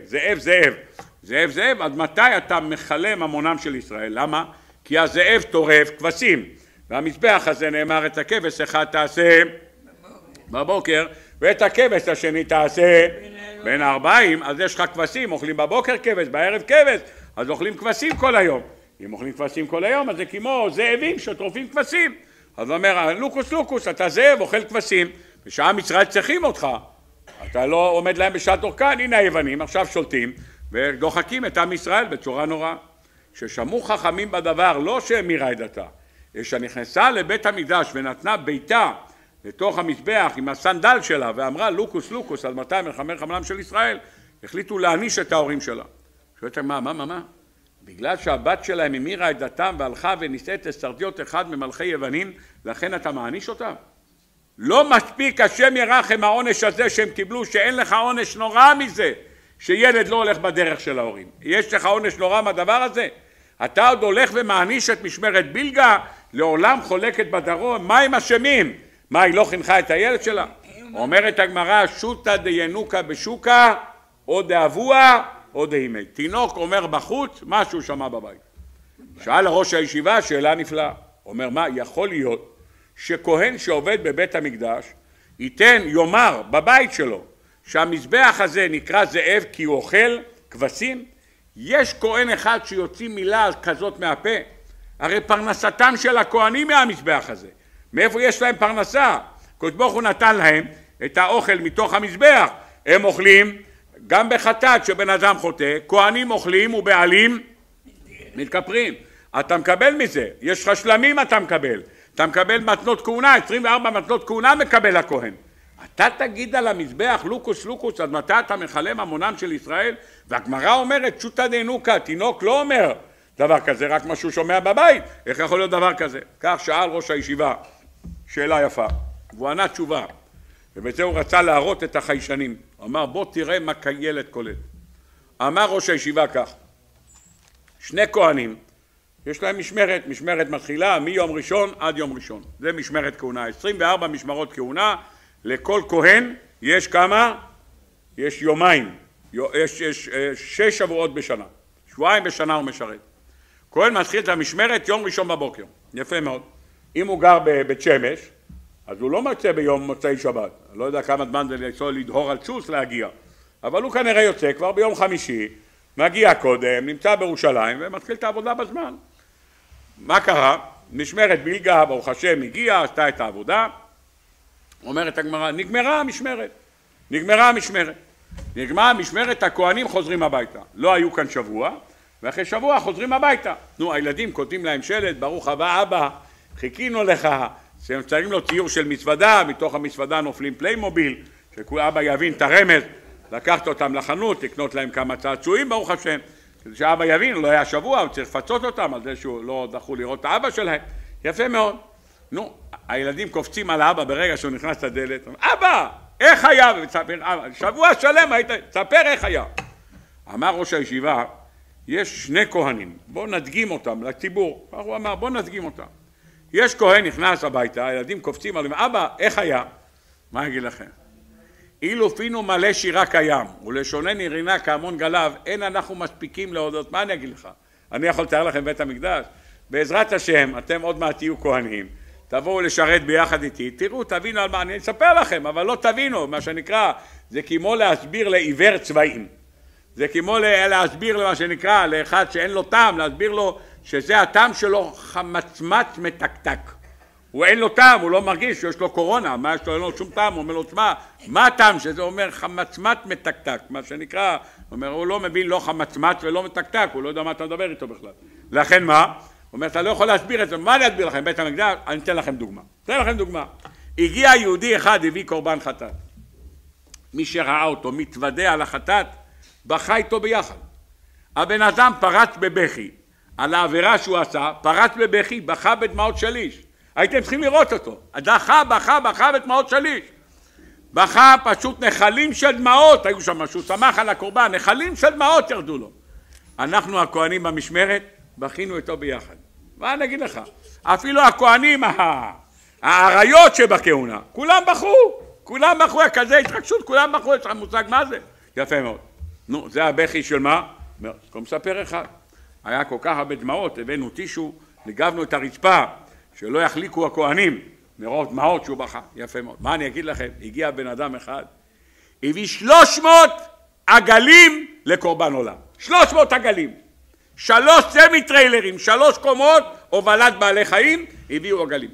זאב, עד מתי אתה מכלה ממונם של ישראל? למה? כי הזאב טורף כבשים, והמזבח הזה נאמר את הכבש אחד תעשה בבוקר, ואת הכבש השני תעשה בין 40, אז יש לך כבשים, אוכלים בבוקר כבש, בערב כבש, אז אוכלים כבשים כל היום. אם אוכלים כבשים כל היום, אז זה כמו זאבים שטורפים כבשים. אז הוא אומר, לוקוס, אתה זאב, אוכל כבשים, בשעה מצרים צריכים אותך, אתה לא עומד להם בשעת אורכה, הנה היוונים עכשיו שולטים ודוחקים את עם ישראל בצורה נוראה. ששמעו חכמים בדבר, לא שהמירה את דתה, שנכנסה לבית המקדש ונתנה ביתה לתוך המזבח עם הסנדל שלה ואמרה לוקוס לוקוס על 200 מלחמי חמלם של ישראל, החליטו להעניש את ההורים שלה. שואלת מה? בגלל שהבת שלהם המירה את דתם והלכה ונישאת לסרדיות אחד ממלכי יוונים, לכן אתה מעניש אותם? לא מספיק השם ירחם העונש הזה שהם קיבלו, שאין לך עונש נורא מזה שילד לא הולך בדרך של ההורים. יש לך עונש נורא מהדבר הזה? אתה עוד הולך ומעניש את משמרת בילגה, לעולם חולקת בדרום, מה הם אשמים? מה, היא לא חינכה את הילד שלה? אומרת הגמרא, שוטה דיינוקה בשוקה, או דאבוה, או דהימי. תינוק אומר בחוץ, מה שהוא שמע בבית. שאל ראש הישיבה, שאלה נפלאה. אומר, מה, יכול להיות שכהן שעובד בבית המקדש, יאמר בבית שלו, שהמזבח הזה נקרא זאב כי הוא אוכל כבשים? יש כהן אחד שיוציא מילה כזאת מהפה? הרי פרנסתם של הכהנים מהמזבח הזה. מאיפה יש להם פרנסה? הקדוש ברוך הוא נתן להם את האוכל מתוך המזבח. הם אוכלים גם בחטאת שבן אדם חוטא, כהנים אוכלים ובעלים מתכפרים. אתה מקבל מזה, יש לך שלמים אתה מקבל מתנות כהונה, 24 מתנות כהונה מקבל הכהן. אתה תגיד על המזבח לוקוס לוקוס, עד מתי אתה מכלה ממונם של ישראל? והגמרא אומרת שוטה דינוקה, תינוק לא אומר דבר כזה, רק מה שהוא שומע בבית. איך יכול להיות דבר כזה? כך שאל ראש הישיבה שאלה יפה, והוא ענה תשובה, ובזה הוא רצה להראות את החיישנים. הוא אמר בוא תראה מה כילד קולט. אמר ראש הישיבה כך, שני כהנים יש להם משמרת מתחילה מיום ראשון עד יום ראשון, זה משמרת כהונה, 24 משמרות כהונה. לכל כהן יש כמה? יש יומיים, יש 6 שבועות בשנה, שבועיים בשנה הוא משרת. כהן מתחיל את המשמרת יום ראשון בבוקר, יפה מאוד. אם הוא גר בבית שמש, אז הוא לא מצא ביום מוצאי שבת, אני לא יודע כמה זמן זה לנסוע לדהור על סוס להגיע, אבל הוא כנראה יוצא כבר ביום חמישי, מגיע קודם, נמצא בירושלים ומתחיל את העבודה בזמן. מה קרה? משמרת בילגה, ברוך השם, הגיעה, עשתה את העבודה. אומרת הגמרא, נגמרה המשמרת, הכהנים חוזרים הביתה. לא היו כאן שבוע, ואחרי שבוע חוזרים הביתה. הילדים כותבים להם שלט, ברוך הבא אבא, חיכינו לך, שמצרים לו ציור של מצוודה, מתוך המצוודה נופלים פליימוביל, שאבא יבין את הרמז, לקחת אותם לחנות, לקנות להם כמה צעצועים, ברוך השם, כדי שאבא יבין, לא היה שבוע, הוא צריך לפצות אותם על זה שהוא לא דחו לראות את האבא שלהם. יפה מאוד. הילדים קופצים על האבא ברגע שהוא נכנס לדלת, אבא, איך היה? שבוע שלם היית, תספר איך היה. אמר ראש הישיבה, יש שני כהנים, בואו נדגים אותם לציבור. הוא אמר, בואו נדגים אותם. יש כהן נכנס הביתה, הילדים קופצים עליהם, אבא, איך היה? מה אגיד לכם? אילו פינו מלא שירה קיים, ולשונני רינה כהמון גליו, אין אנחנו מספיקים להודות. מה אני אגיד לך? אני יכול לתאר לכם בית המקדש? בעזרת השם, אתם עוד מעט תהיו כהנים, תבואו לשרת ביחד איתי, תראו, תבינו על מה, אני אספר לכם, אבל לא תבינו, מה שנקרא, זה כמו להסביר לעיוור צבעים. זה כמו להסביר למה שנקרא, לאחד שאין לו טעם, להסביר לו שזה הטעם שלו חמצמץ מתקתק. הוא אין לו טעם, הוא לא מרגיש שיש לו קורונה, מה יש לו, אין לו שום טעם, הוא אומר לו, תשמע, מה הטעם שזה אומר חמצמץ מתקתק, מה שנקרא, הוא לא מבין לא חמצמץ ולא מתקתק, הוא לא יודע מה אתה מדבר איתו בכלל. לכן מה? הוא אומר, אתה לא יכול להסביר את זה, מה אני אסביר לכם? בית המקדש, אני אתן לכם דוגמה. הגיע יהודי אחד, הביא קורבן חטאת. מי שראה אותו מתוודע על החטאת, בכה איתו ביחד. הבן אדם פרץ בבכי, על העבירה שהוא עשה, פרץ בבכי, בכה בדמעות שליש. הייתם צריכים לראות אותו. בכה בדמעות שליש. בכה פשוט נחלים של דמעות, היו שם משהו, שמח על הקורבן, נחלים של דמעות ירדו לו. אנחנו הכהנים במשמרת, בכינו איתו ביחד. מה אני אגיד לך? אפילו הכהנים, העריות שבכהונה, כולם בכו, כזה התרגשות, כולם בכו, יש לך מושג מה זה? יפה מאוד. נו, זה הבכי של מה? הוא מספר אחד. היה כל כך הרבה דמעות, הבאנו טישו, ניגבנו את הרצפה, שלא יחליקו הכהנים, מרוב דמעות שהוא בכה. יפה מאוד. מה אני אגיד לכם? הגיע בן אדם אחד, הביא 300 עגלים לקורבן עולם. 300 עגלים. 3 סמי טריילרים, 3 קומות, הובלת בעלי חיים, הביאו עגלים.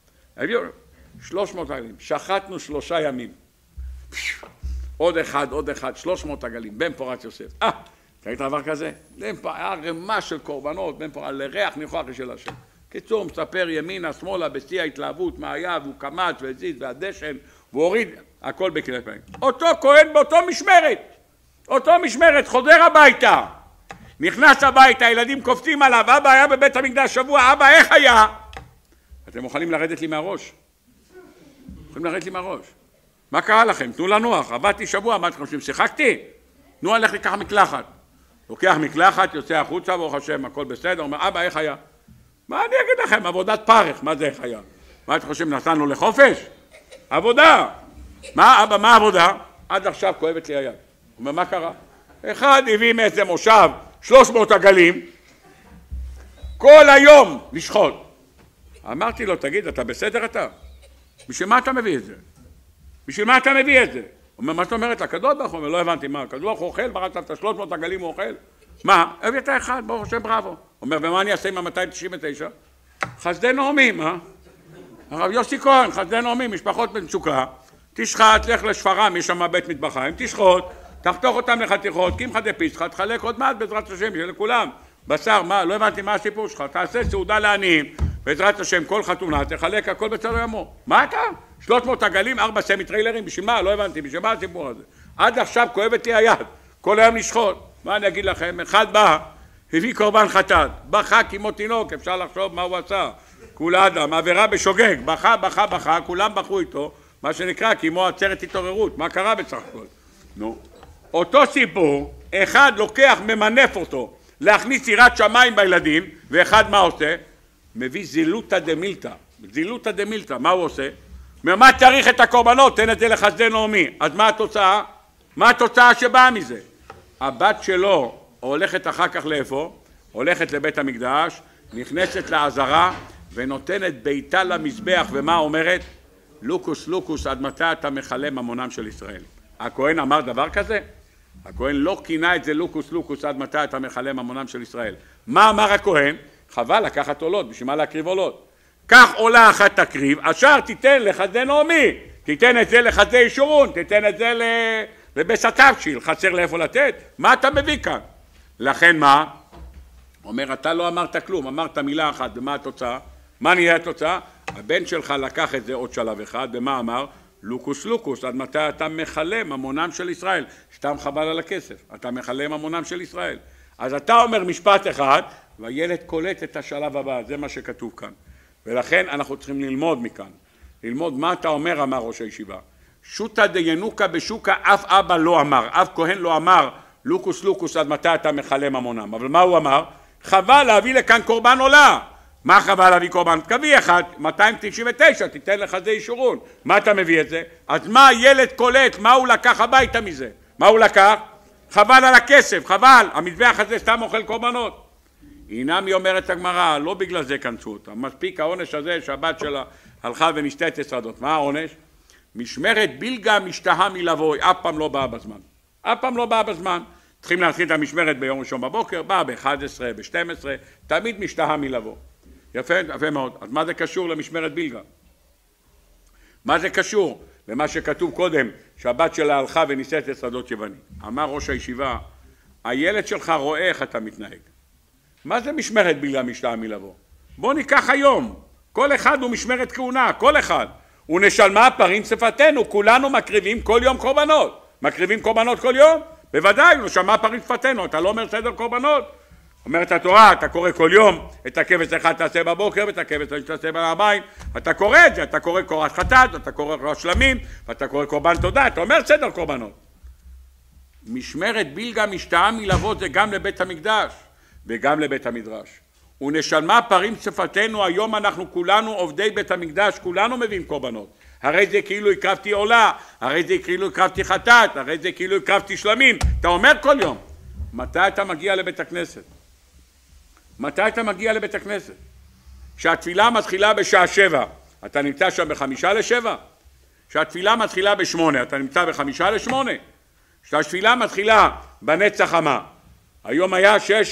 300 עגלים. שחטנו 3 ימים. עוד אחד, 300 עגלים, בן פורת יוסף. ראית דבר כזה? בן פורת, רמה של קורבנות, בן פורת, לריח ניחוח של השם. קיצור, מספר ימינה, שמאלה, בשיא ההתלהבות, מה היה, והוא קמץ והזיז והדשן, והוא הוריד, הכל בכלי פעמים. אותו כהן באותו משמרת, אותו משמרת, חוזר הביתה. נכנס הביתה, הילדים קופצים עליו, אבא היה בבית המקדש שבוע, אבא איך היה? אתם מוכנים לרדת לי מהראש? יכולים לרדת לי מהראש. מה קרה לכם? תנו לנוח, עבדתי שבוע, מה אתם חושבים? שיחקתי? תנו הלך לקח מקלחת. לוקח מקלחת, יוצא החוצה, ברוך השם, הכל בסדר, אומר, אבא איך היה? מה אני אגיד לכם? עבודת פרך, מה זה איך היה? מה אתם חושבים? נסענו לחופש? עבודה. מה אבא, מה עבודה? עד עכשיו כואבת לי היד. אומר, מה קרה? אחד הביא מאיזה מושב 300 עגלים, כל היום לשחוט. אמרתי לו, תגיד, אתה בסדר אתה? בשביל מה אתה מביא את זה? בשביל מה אתה מביא את זה? אומר, מה זאת אומרת? הקדוש ברוך הוא אומר, לא הבנתי מה, הקדוש ברוך הוא אוכל, בראת את 300 עגלים הוא אוכל? מה? הביא את האחד, ברוך השם בראבו. אומר, ומה אני אעשה עם ה-299? חסדי נעמים, הרב יוסי כהן, חסדי נעמים, משפחות במצוקה, תשחט, לך לשפרעם, יש שם בית מטבחיים, תשחוט, תחתוך אותם לחתיכות, קמחא דפסחא, תחלק עוד מעט בעזרת השם, שיהיה לכולם. בשר, מה, לא הבנתי מה הסיפור שלך, תעשה סעודה לעניים, בעזרת השם, כל חתונה, תחלק הכל בסדר גמור. מה אתה? 300 עגלים, 4 סמי טריילרים, בשביל מה? לא הבנתי, בשביל מה הסיפור הזה? עד עכשיו כואבת לי היד, כל היום לשחוט. מה אני אגיד לכם? אחד בא, הביא קורבן חטאת, בכה כמו תינוק, אפשר לחשוב מה הוא עשה. כולה אדם, עבירה בשוגג, בכה, כולם בכו איתו, מה שנקרא, כמו עצרת התעוררות. מה קרה בסך הכל? נו. אותו סיפור, אחד לוקח, ממנף אותו, להכניס יראת שמיים בילדים, ואחד מה עושה? מביא זילותא דמילתא. זילותא דמילתא, מה הוא עושה? מה צריך את הקורבנות? תן את זה לחסדי נעמי. אז מה התוצאה? מה התוצאה שבאה מזה? הבת שלו הולכת אחר כך לאיפה? הולכת לבית המקדש, נכנסת לעזרה ונותנת ביתה למזבח, ומה אומרת? לוקוס לוקוס, עד מתי אתה מכלה ממונם של ישראל? הכהן אמר דבר כזה? הכהן לא כינה את זה לוקוס לוקוס, עד מתי אתה מכלה ממונם של ישראל. מה אמר הכהן? חבל לקחת עולות, בשביל מה להקריב עולות? קח עולה אחת תקריב, אשר תיתן לחסדי נעמי, תיתן את זה לחסדי ישורון, תיתן את זה לבית התבשיל, חסר לאיפה לתת? מה אתה מביא כאן? לכן מה? אומר, אתה לא אמרת כלום, אמרת מילה אחת, ומה התוצאה? מה נהיה התוצאה? הבן שלך לקח את זה עוד שלב אחד, ומה אמר? לוקוס לוקוס, עד מתי אתה מכלה ממונם של ישראל? סתם חבל על הכסף, אתה מכלה ממונם של ישראל. אז אתה אומר משפט אחד, והילד קולט את השלב הבא, זה מה שכתוב כאן. ולכן אנחנו צריכים ללמוד מכאן, ללמוד מה אתה אומר, אמר ראש הישיבה. שוטה דיינוקה בשוקה, אף אבא לא אמר, אף כהן לא אמר, לוקוס לוקוס, עד מתי אתה מכלה ממונם. אבל מה הוא אמר? חבל להביא לכאן קורבן עולה. מה חבל להביא קורבן? תביא אחד, 299, תיתן לך זה ישורון. מה אתה מביא את זה? אז מה הילד קולט? מה הוא לקח הביתה מזה? מה הוא לקח? חבל על הכסף, חבל. המזבח הזה סתם אוכל קורבנות. הנה מי אומרת הגמרא, לא בגלל זה כנסו אותה. מספיק העונש הזה שהבת שלה הלכה ונשתה את השדות. מה העונש? משמרת בלגה משתהה מלבוא, אף פעם לא באה בזמן. אף פעם לא באה בזמן. צריכים להתחיל את המשמרת ביום ראשון בבוקר, באה ב-11, ב-12, תמיד משתהה מלבוא. יפה, יפה מאוד. אז מה זה קשור למשמרת בלגה? מה זה קשור למה שכתוב קודם, שהבת שלה הלכה וניסית את שדות יווני? אמר ראש הישיבה, הילד שלך רואה איך אתה מתנהג. מה זה משמרת בלגה משתהה מלבוא? בוא ניקח היום, כל אחד הוא משמרת כהונה, כל אחד. ונשלמה פרים שפתנו, כולנו מקריבים כל יום קורבנות. מקריבים קורבנות כל יום? בוודאי, נשלמה פרים שפתנו, אתה לא אומר סדר קורבנות? אומרת התורה, אתה קורא כל יום, את הכבש אחד תעשה בבוקר, ואת הכבש אחד תעשה בבית, אתה קורא את זה, אתה קורא קורת חטאת, אתה קורא קורת שלמים, ואתה קורא קורבן תודה, אתה אומר סדר קורבנות. משמרת בלגה משתהה מלבוא זה גם לבית המקדש, וגם לבית המדרש. ונשלמה פרים שפתנו, היום אנחנו כולנו עובדי בית המקדש, כולנו מביאים קורבנות. הרי זה כאילו הקרבתי עולה, הרי זה כאילו הקרבתי חטאת, הרי זה כאילו הקרבתי שלמים. אתה אומר כל יום, מתי אתה מגיע לבית הכנסת? מתי אתה מגיע לבית הכנסת? כשהתפילה מתחילה בשעה 7, אתה נמצא שם ב6:55? כשהתפילה מתחילה ב8, אתה נמצא ב5:08? כשהתפילה מתחילה בנץ החמה, היום היה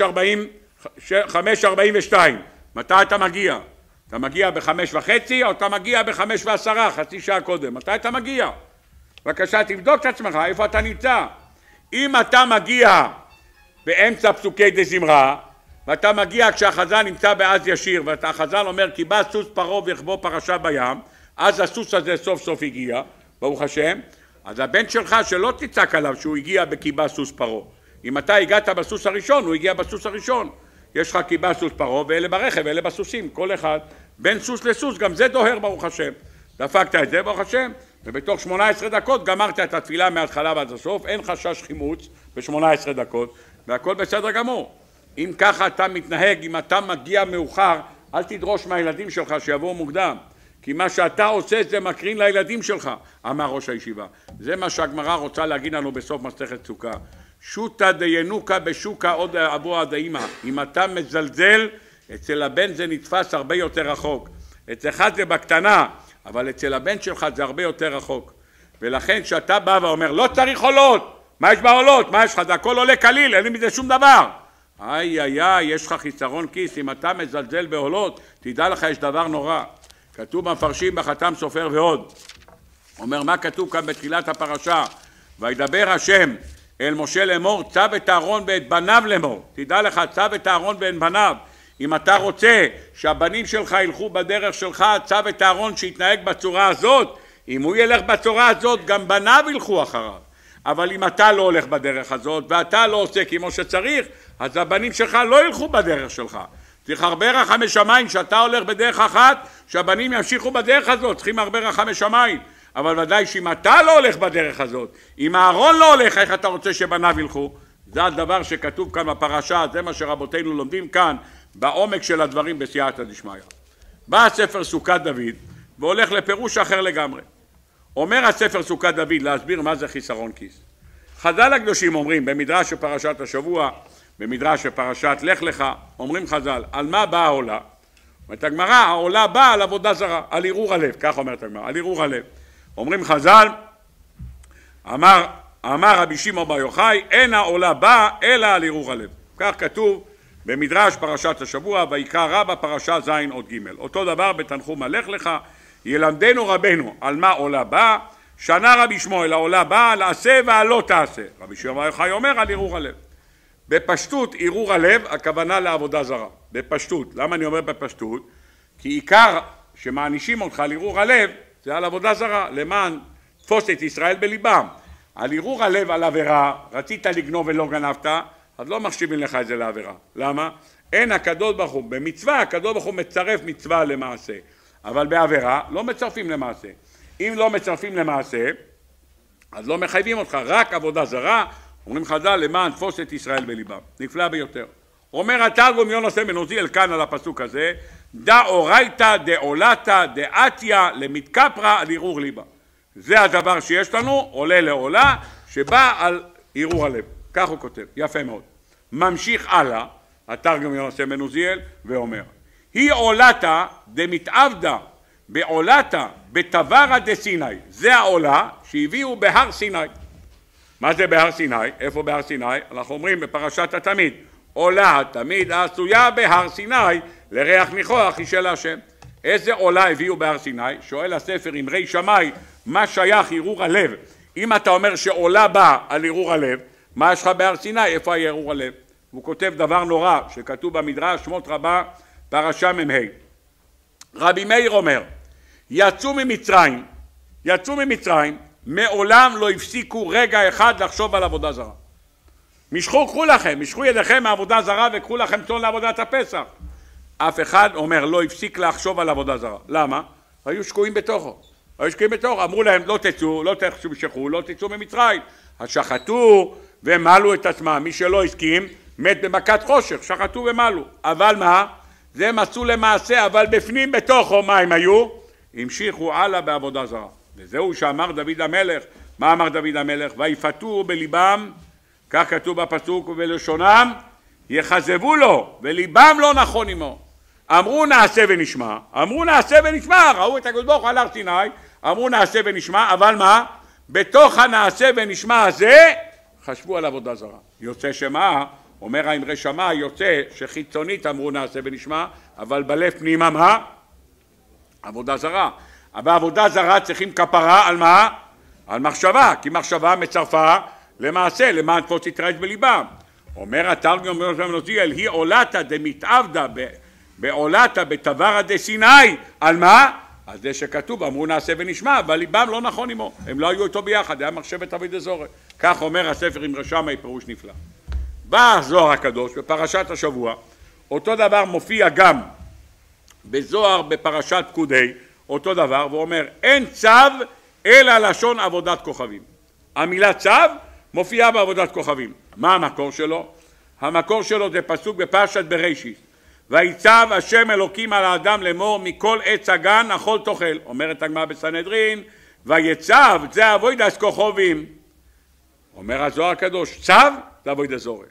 5:42, מתי אתה מגיע? אתה מגיע ב5:30 או אתה מגיע ב5:10, חצי שעה קודם? מתי אתה מגיע? בבקשה תבדוק את עצמך, איפה אתה נמצא? אם אתה מגיע באמצע פסוקי דזמרה, ואתה מגיע כשהחזן נמצא בעז ישיר, והחזן אומר כי בא סוס פרעה ויחבוא פרשה בים, אז הסוס הזה סוף סוף הגיע, ברוך השם. אז הבן שלך שלא תצעק עליו שהוא הגיע בכיבה סוס פרעה. אם אתה הגעת בסוס הראשון, הוא הגיע בסוס הראשון. יש לך כיבה סוס פרעה ואלה ברכב ואלה בסוסים, כל אחד בין סוס לסוס, גם זה דוהר ברוך השם. דפקת את זה ברוך השם, ובתוך 18 דקות גמרת את התפילה מההתחלה ועד הסוף, אין חשש חימוץ ב-18 דקות, והכל בסדר גמור. אם ככה אתה מתנהג, אם אתה מגיע מאוחר, אל תדרוש מהילדים שלך שיבואו מוקדם, כי מה שאתה עושה זה מקרין לילדים שלך, אמר ראש הישיבה. זה מה שהגמרא רוצה להגיד לנו בסוף מסכת סוכה. שוטה דיינוקה בשוקה עוד אבו הדאימה. אם אתה מזלזל, אצל הבן זה נתפס הרבה יותר רחוק. אצלך זה בקטנה, אבל אצל הבן שלך זה הרבה יותר רחוק. ולכן כשאתה בא ואומר, לא צריך עולות, מה יש בעולות? מה יש לך? זה הכל עולה קליל, אין לי מזה שום דבר. יש לך חיסרון כיס, אם אתה מזלזל בעולות, תדע לך יש דבר נורא. כתוב במפרשים בחתם סופר ועוד. אומר מה כתוב כאן בתחילת הפרשה? וידבר השם אל משה לאמור, צו את אהרון ואת בניו לאמור. תדע לך, צו את אהרון ואת בניו. אם אתה רוצה שהבנים שלך ילכו בדרך שלך, צו את אהרון שיתנהג בצורה הזאת. אם הוא ילך בצורה הזאת, גם בניו ילכו אחריו. אבל אם אתה לא הולך בדרך הזאת, ואתה לא עושה כמו שצריך, אז הבנים שלך לא ילכו בדרך שלך. צריך הרבה רחמי שמיים שאתה הולך בדרך אחת, שהבנים ימשיכו בדרך הזאת, צריכים הרבה רחמי שמיים. אבל ודאי שאם אתה לא הולך בדרך הזאת, אם אהרון לא הולך, איך אתה רוצה שבניו ילכו? זה הדבר שכתוב כאן בפרשה, זה מה שרבותינו לומדים כאן, בעומק של הדברים בסייעתא דשמיא. בא הספר סוכת דוד, והולך לפירוש אחר לגמרי. אומר הספר סוכת דוד להסביר מה זה חיסרון כיס. חז"ל הקדושים אומרים, במדרש של פרשת השבוע, במדרש של פרשת לך לך, אומרים חז"ל, על מה באה העולה? אומרת הגמרא, העולה באה על עבודה זרה, על ערעור הלב, כך אומרת הגמרא, על ערעור הלב. אומרים חז"ל, אמר רבי שמעון בר יוחאי, אין העולה באה אלא על ערעור הלב. כך כתוב במדרש פרשת השבוע, ויקרא רבה פרשה ז' עוד ג'. אותו דבר בתנחום לך לך, ילמדנו רבנו על מה עולה באה, שנה רבי שמואל העולה באה, לעשה והלא תעשה. רבי שמעון בר יוחאי אומר על ערעור הלב. בפשטות ערעור הלב הכוונה לעבודה זרה. בפשטות. למה אני אומר בפשטות? כי עיקר שמענישים אותך על ערעור הלב זה על עבודה זרה, למען תפוס את ישראל בליבם. על ערעור הלב על עבירה, רצית לגנוב ולא גנבת, אז לא מחשיבים לך את זה לעבירה. למה? אין הקדוש ברוך הוא, במצווה הקדוש ברוך הוא מצרף מצווה למעשה, אבל בעבירה לא מצרפים למעשה. אם לא מצרפים למעשה, אז לא מחייבים אותך, רק עבודה זרה, אומרים חז"ל למען תפוס את ישראל בליבם. נפלא ביותר. אומר התרגום יונס בן עוזיאל כאן על הפסוק הזה, דאורייתא דעולתא דעתיה למתקפרא על ערעור ליבה. זה הדבר שיש לנו, עולה לעולה, שבא על ערעור הלב. כך הוא כותב, יפה מאוד. ממשיך הלאה, התרגום יונס בן עוזיאל, ואומר, היא עולתא דמתעבדא בעולתא בתברא דסיני. זה העולה שהביאו בהר סיני. מה זה בהר סיני? איפה בהר סיני? אנחנו אומרים בפרשת התמיד, עולה תמיד עשויה בהר סיני לריח ניחוח היא של השם. איזה עולה הביאו בהר סיני? שואל הספר אמרי שמאי, מה שייך ערעור הלב? אם אתה אומר שעולה בא על ערעור הלב, מה יש לך בהר סיני? איפה היה ערעור הלב? הוא כותב דבר נורא שכתוב במדרש שמות רבה פרשה מ"ה. רבי מאיר אומר, יצאו ממצרים, מעולם לא הפסיקו רגע אחד לחשוב על עבודה זרה. משכו ידיכם מעבודה זרה וקחו לכם צאן לעבודת הפסח. אף אחד אומר לא הפסיק לחשוב על עבודה זרה. למה? היו שקועים בתוכו. אמרו להם לא תצאו, לא תמשכו, לא תצאו ממצרים. אז שחטו ומלו את עצמם. מי שלא הסכים מת במכת חושך, שחטו ומלו. אבל מה? זה הם עשו למעשה, אבל בפנים בתוכו מה הם היו? המשיכו הלאה בעבודה זרה. וזהו שאמר דוד המלך. מה אמר דוד המלך? ויפתו בליבם, כך כתוב בפסוק, ובלשונם יחזבו לו וליבם לא נכון עמו. אמרו נעשה ונשמע, ראו את הקדוש ברוך הוא על הר סיני, אמרו נעשה ונשמע, אבל מה? בתוך הנעשה ונשמע הזה חשבו על עבודה זרה. יוצא שמה? אומר האמרי שמאי, יוצא שחיצונית אמרו נעשה ונשמע, אבל בלב פנימה מה? עבודה זרה. אבל עבודה זרה צריכים כפרה על מה? על מחשבה, כי מחשבה מצרפה למעשה, למען תפוס ישראל בליבם. אומר התרגום בנוציאל, היא עולתה דמתעבדה בעולתה בתברה דסיני, על מה? על זה שכתוב, אמרו נעשה ונשמע, אבל ליבם לא נכון עמו, הם לא היו איתו ביחד, היה מחשבת עבודת זורע. כך אומר הספר עם רשמי, פירוש נפלא. בא הזוהר הקדוש בפרשת השבוע, אותו דבר מופיע גם בזוהר בפרשת פקודי, אותו דבר, ואומר אין צו אלא לשון עבודת כוכבים. המילה צו מופיעה בעבודת כוכבים. מה המקור שלו? המקור שלו זה פסוק בפרשת בראשית. ויצב השם אלוקים על האדם לאמור מכל עץ הגן אכול תאכל. אומרת הגמרא בסנהדרין, ויצב זה עבודת כוכבים. אומר הזוהר הקדוש, צו זה עבודת זורע.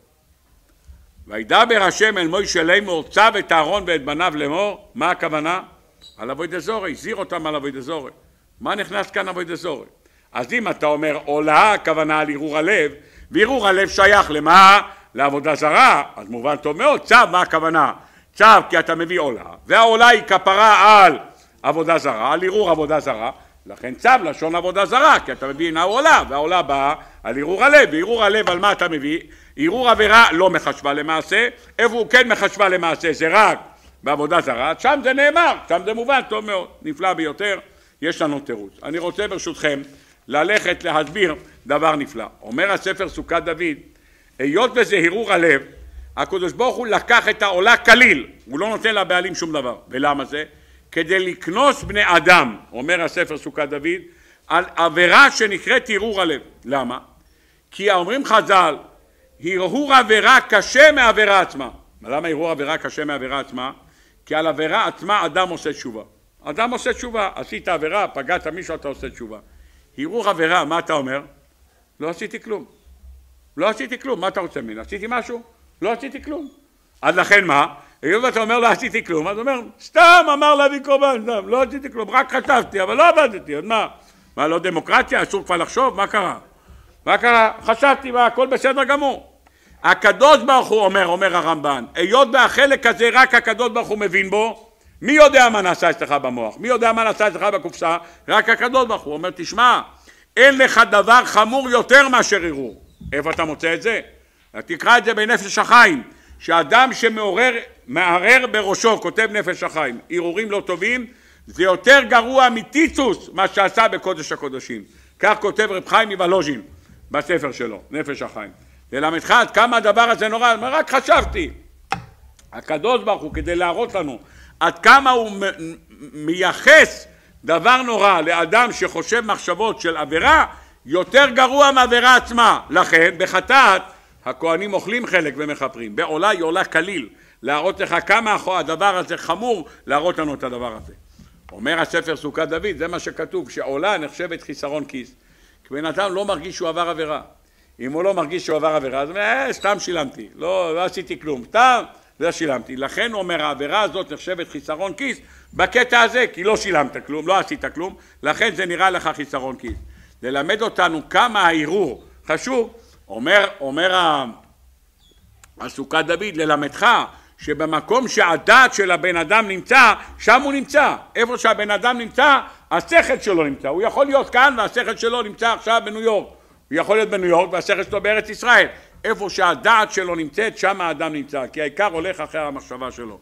וידבר השם אל מוישה לאמור, צו את אהרון ואת בניו לאמור. מה הכוונה? על עבודת זורע, הזהיר אותם על עבודת זורע. מה נכנס כאן עבודת זורע? אז אם אתה אומר עולה, הכוונה על ערעור הלב, וערעור הלב שייך למה? לעבודה זרה, אז מובן טוב מאוד, צו מה הכוונה? צו כי אתה מביא עולה, והעולה היא כפרה על עבודה זרה, על ערעור עבודה זרה, לכן צו לשון עבודה זרה, כי אתה מביא הנה עולה, והעולה באה על ערעור הלב, וערעור הלב על מה אתה מביא? ערעור עבירה לא מחשבה למעשה, איפה הוא כן מחשבה למעשה? זה רק בעבודה זרה, שם זה נאמר, שם זה מובן טוב מאוד, נפלא ביותר, יש לנו תירוץ. אני רוצה ברשותכם ללכת להסביר דבר נפלא. אומר הספר סוכת דוד, היות וזה הרהור הלב, הקדוש ברוך הוא לקח את העולה כליל, הוא לא נותן לבעלים שום דבר. ולמה זה? כדי לקנוס בני אדם, אומר הספר סוכת דוד, על עבירה שנקראת הרהור הלב. למה? כי אומרים חז"ל, הרהור עבירה קשה מעבירה עצמה. למה הרהור עבירה קשה מעבירה עצמה? כי על עבירה עצמה אדם עושה תשובה. אדם עושה תשובה, עשית עבירה, פגעת מישהו, אתה עושה תשובה. הרהור עבירה, מה אתה אומר? לא עשיתי כלום. לא עשיתי כלום, מה אתה רוצה ממני? עשיתי משהו? לא עשיתי כלום. אז לכן מה? אם אתה אומר לא עשיתי כלום, אז הוא אומר, סתם אמר להביא קורבן, סתם, לא עשיתי כלום, רק חשבתי, אבל לא עבדתי, אז מה? מה, לא דמוקרטיה? אסור כבר לחשוב? מה קרה? מה קרה? חשבתי, הכל בסדר גמור. הקדוש ברוך הוא אומר הרמב"ן, היות והחלק הזה רק הקדוש ברוך הוא מבין בו, מי יודע מה נעשה אצלך במוח? מי יודע מה נעשה אצלך בקופסה? רק הקדוש ברוך הוא אומר, תשמע, אין לך דבר חמור יותר מאשר ערעור. איפה אתה מוצא את זה? תקרא את זה בנפש החיים, שאדם שמערער בראשו, כותב נפש החיים, ערעורים לא טובים, זה יותר גרוע מטיטוס מה שעשה בקודש הקודשים. כך כותב רב חיים מוולוז'ין בספר שלו, נפש החיים. ללמדך עד כמה הדבר הזה נורא, רק חשבתי. הקדוש ברוך הוא כדי להראות לנו עד כמה הוא מייחס דבר נורא לאדם שחושב מחשבות של עבירה, יותר גרוע מעבירה עצמה. לכן בחטאת הכהנים אוכלים חלק ומחפרים, בעולה היא עולה כליל, להראות לך כמה הדבר הזה חמור, להראות לנו את הדבר הזה. אומר הספר סוכת דוד, זה מה שכתוב, שעולה נחשבת חיסרון כיס, כי בן אדם לא מרגיש שהוא עבר עבירה. אם הוא לא מרגיש שהוא עבר עבירה, אז סתם שילמתי, לא עשיתי כלום, סתם זה שילמתי. לכן הוא אומר, העבירה הזאת נחשבת חיסרון כיס בקטע הזה, כי לא שילמת כלום, לא עשית כלום, לכן זה נראה לך חיסרון כיס. ללמד אותנו כמה הערעור חשוב, אומר הסוכת דוד, ללמדך שבמקום שהדעת של הבן אדם נמצא, שם הוא נמצא. איפה שהבן אדם נמצא, השכל שלו נמצא. הוא יכול להיות כאן והשכל שלו נמצא עכשיו בניו יורק. הוא יכול להיות בניו יורק והשכל שלו בארץ ישראל. איפה שהדעת שלו נמצאת, שם האדם נמצא. כי העיקר הולך אחרי המחשבה שלו.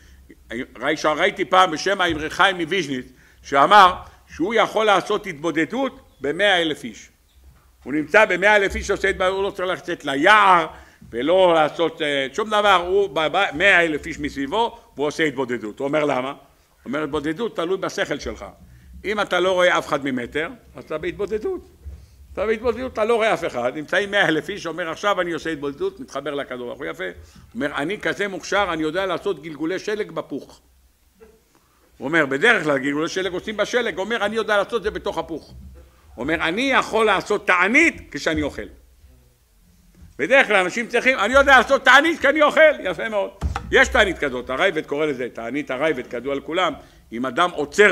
ראיתי פעם בשם האמרי חיים מוויז'ניץ, שאמר שהוא יכול לעשות התבודדות ב100,000 איש. הוא נמצא ב100,000 איש שעושה התבודדות, הוא לא צריך לצאת ליער ולא לעשות שום דבר, הוא 100,000 איש מסביבו והוא עושה התבודדות. הוא אומר למה? הוא אומר התבודדות תלוי בשכל שלך. אם אתה לא רואה אף אחד ממטר, אז אתה בהתבודדות. אתה בהתבודדות, אתה לא רואה אף אחד. נמצאים 100,000 איש, אומר עכשיו אני עושה התבודדות, מתחבר לכדור. הוא יפה. אומר אני כזה מוכשר, אני יודע לעשות גלגולי שלג בפוך. הוא אומר בדרך כלל גלגולי שלג עושים בשלג, הוא אומר אני יודע לעשות זה בתוך הפוך. הוא אומר אני יכול לעשות תענית כשאני אוכל. בדרך כלל אנשים צריכים, אני יודע לעשות תענית כי אני אוכל, יפה מאוד. יש תענית כזאת, הרייבד קורא לזה, תענית הרייבד כדוע לכולם, אם אדם עוצר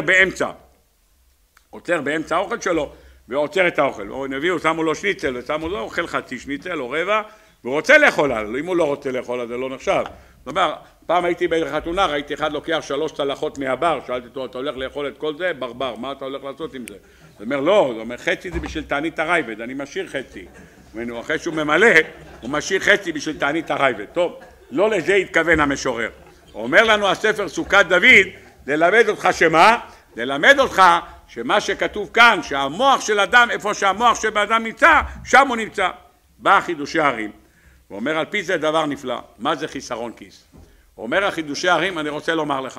באמצע האוכל שלו, ועוצר את האוכל, או נביאו, שמו לו שניצל, ושמו לו אוכל חצי שניצל או רבע, והוא רוצה לאכול עליו, אם הוא לא רוצה לאכול עליו, זה לא נחשב. זאת אומרת, פעם הייתי בחתונה, ראיתי אחד לוקח 3 צלחות מהבר, שאלתי אותו, אתה הולך לאכול את כל זה? ברבר, מה אתה הולך לעשות עם זה? הוא אומר, לא, הוא אומר, חצי זה בשביל תענית הרייבד, אני משאיר חצי. אחרי שהוא ממלא, הוא משאיר חצי בשביל תענית הרייבד. טוב, לא לזה התכוון המשורר. אומר לנו הספר סוכת דוד, ללמד אותך שמה? ללמד אותך שמה שכתוב כאן, שהמוח של אדם, איפה שהמוח של אדם נמצא, שם הוא נמצא. בא חידושי הערים, הוא אומר על פי זה דבר נפלא. מה זה חיסרון כיס? הוא אומר החידושי הערים, אני רוצה לומר לך,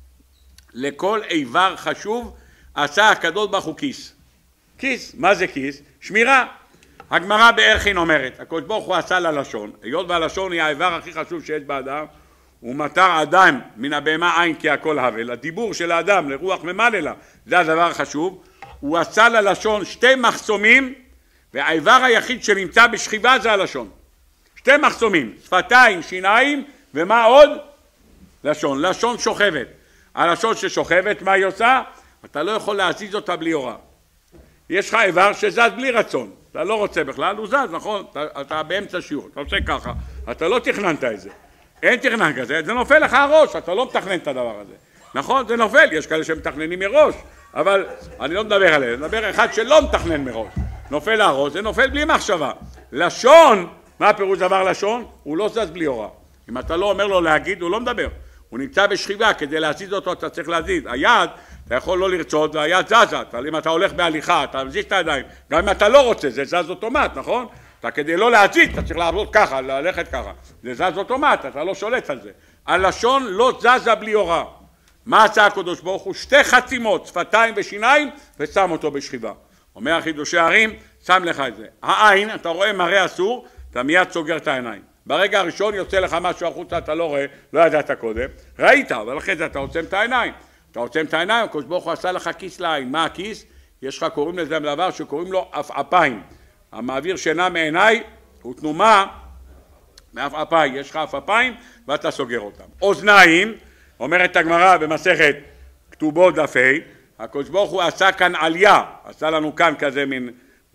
לכל איבר חשוב עשה הקדוש ברוך הוא כיס. כיס, מה זה כיס? שמירה. הגמרא בערכין אומרת, הקדוש ברוך הוא עשה ללשון, היות והלשון היא האיבר הכי חשוב שיש באדם, הוא מטר אדם מן הבהמה עין כי הכל הבל, הדיבור של האדם לרוח ממלא לה, זה הדבר החשוב, הוא עשה ללשון שתי מחסומים, והאיבר היחיד שנמצא בשכיבה זה הלשון. שתי מחסומים, שפתיים, שיניים, ומה עוד? לשון, לשון שוכבת. הלשון ששוכבת, מה היא עושה? אתה לא יכול להזיז אותה בלי הוראה. יש לך איבר שזז בלי רצון, אתה לא רוצה בכלל, הוא זז, נכון? אתה באמצע שיעור, אתה עושה ככה, אתה לא תכננת את זה. אין תכנן כזה, זה נופל לך הראש, אתה לא מתכנן את הדבר הזה. נכון, זה נופל, יש כאלה שמתכננים מראש, אבל אני לא מדבר עליהם, אני מדבר אחד שלא מתכנן מראש. נופל הראש, זה נופל בלי מחשבה. לשון, מה הפירוש דבר לשון? הוא לא זז בלי הוראה. אם אתה לא אומר לו להגיד, הוא לא מדבר. הוא נמצא בשכיבה, כדי להזיז אותו אתה צריך להזיז. היד, אתה יכול לא לרצות, והיד זזה. אם אתה הולך בהליכה, אתה מזיז את הידיים. גם אם אתה לא רוצה, זה זז אוטומט, נכון? אתה כדי לא להזיז, אתה צריך לעבוד ככה, ללכת ככה. זה זז אוטומט, אתה לא שולט על זה. הלשון לא זזה בלי הוראה. מה עשה הקדוש ברוך הוא? שתי חצימות, שפתיים ושיניים, ושם אותו בשכיבה. אומר חידושי הערים, שם לך את זה. העין, אתה רואה מראה אסור, אתה מיד סוגר את העיניים. ברגע הראשון יוצא לך משהו החוצה, אתה לא רואה, לא ידעת קודם, ראית, אבל אחרי זה אתה עוצם את העיניים. אתה עוצם את העיניים, הקדוש ברוך הוא עשה לך כיס לעין. מה הכיס? יש לך, קוראים לזה דבר שקוראים לו עפעפיים. המעביר שינה מעיניי הוא תנומה מעפעפיים. יש לך עפעפיים ואתה סוגר אותם. אוזניים, אומרת הגמרא במסכת כתובות דף ה', הקדוש ברוך הוא עשה כאן עלייה, עשה לנו כאן כזה מין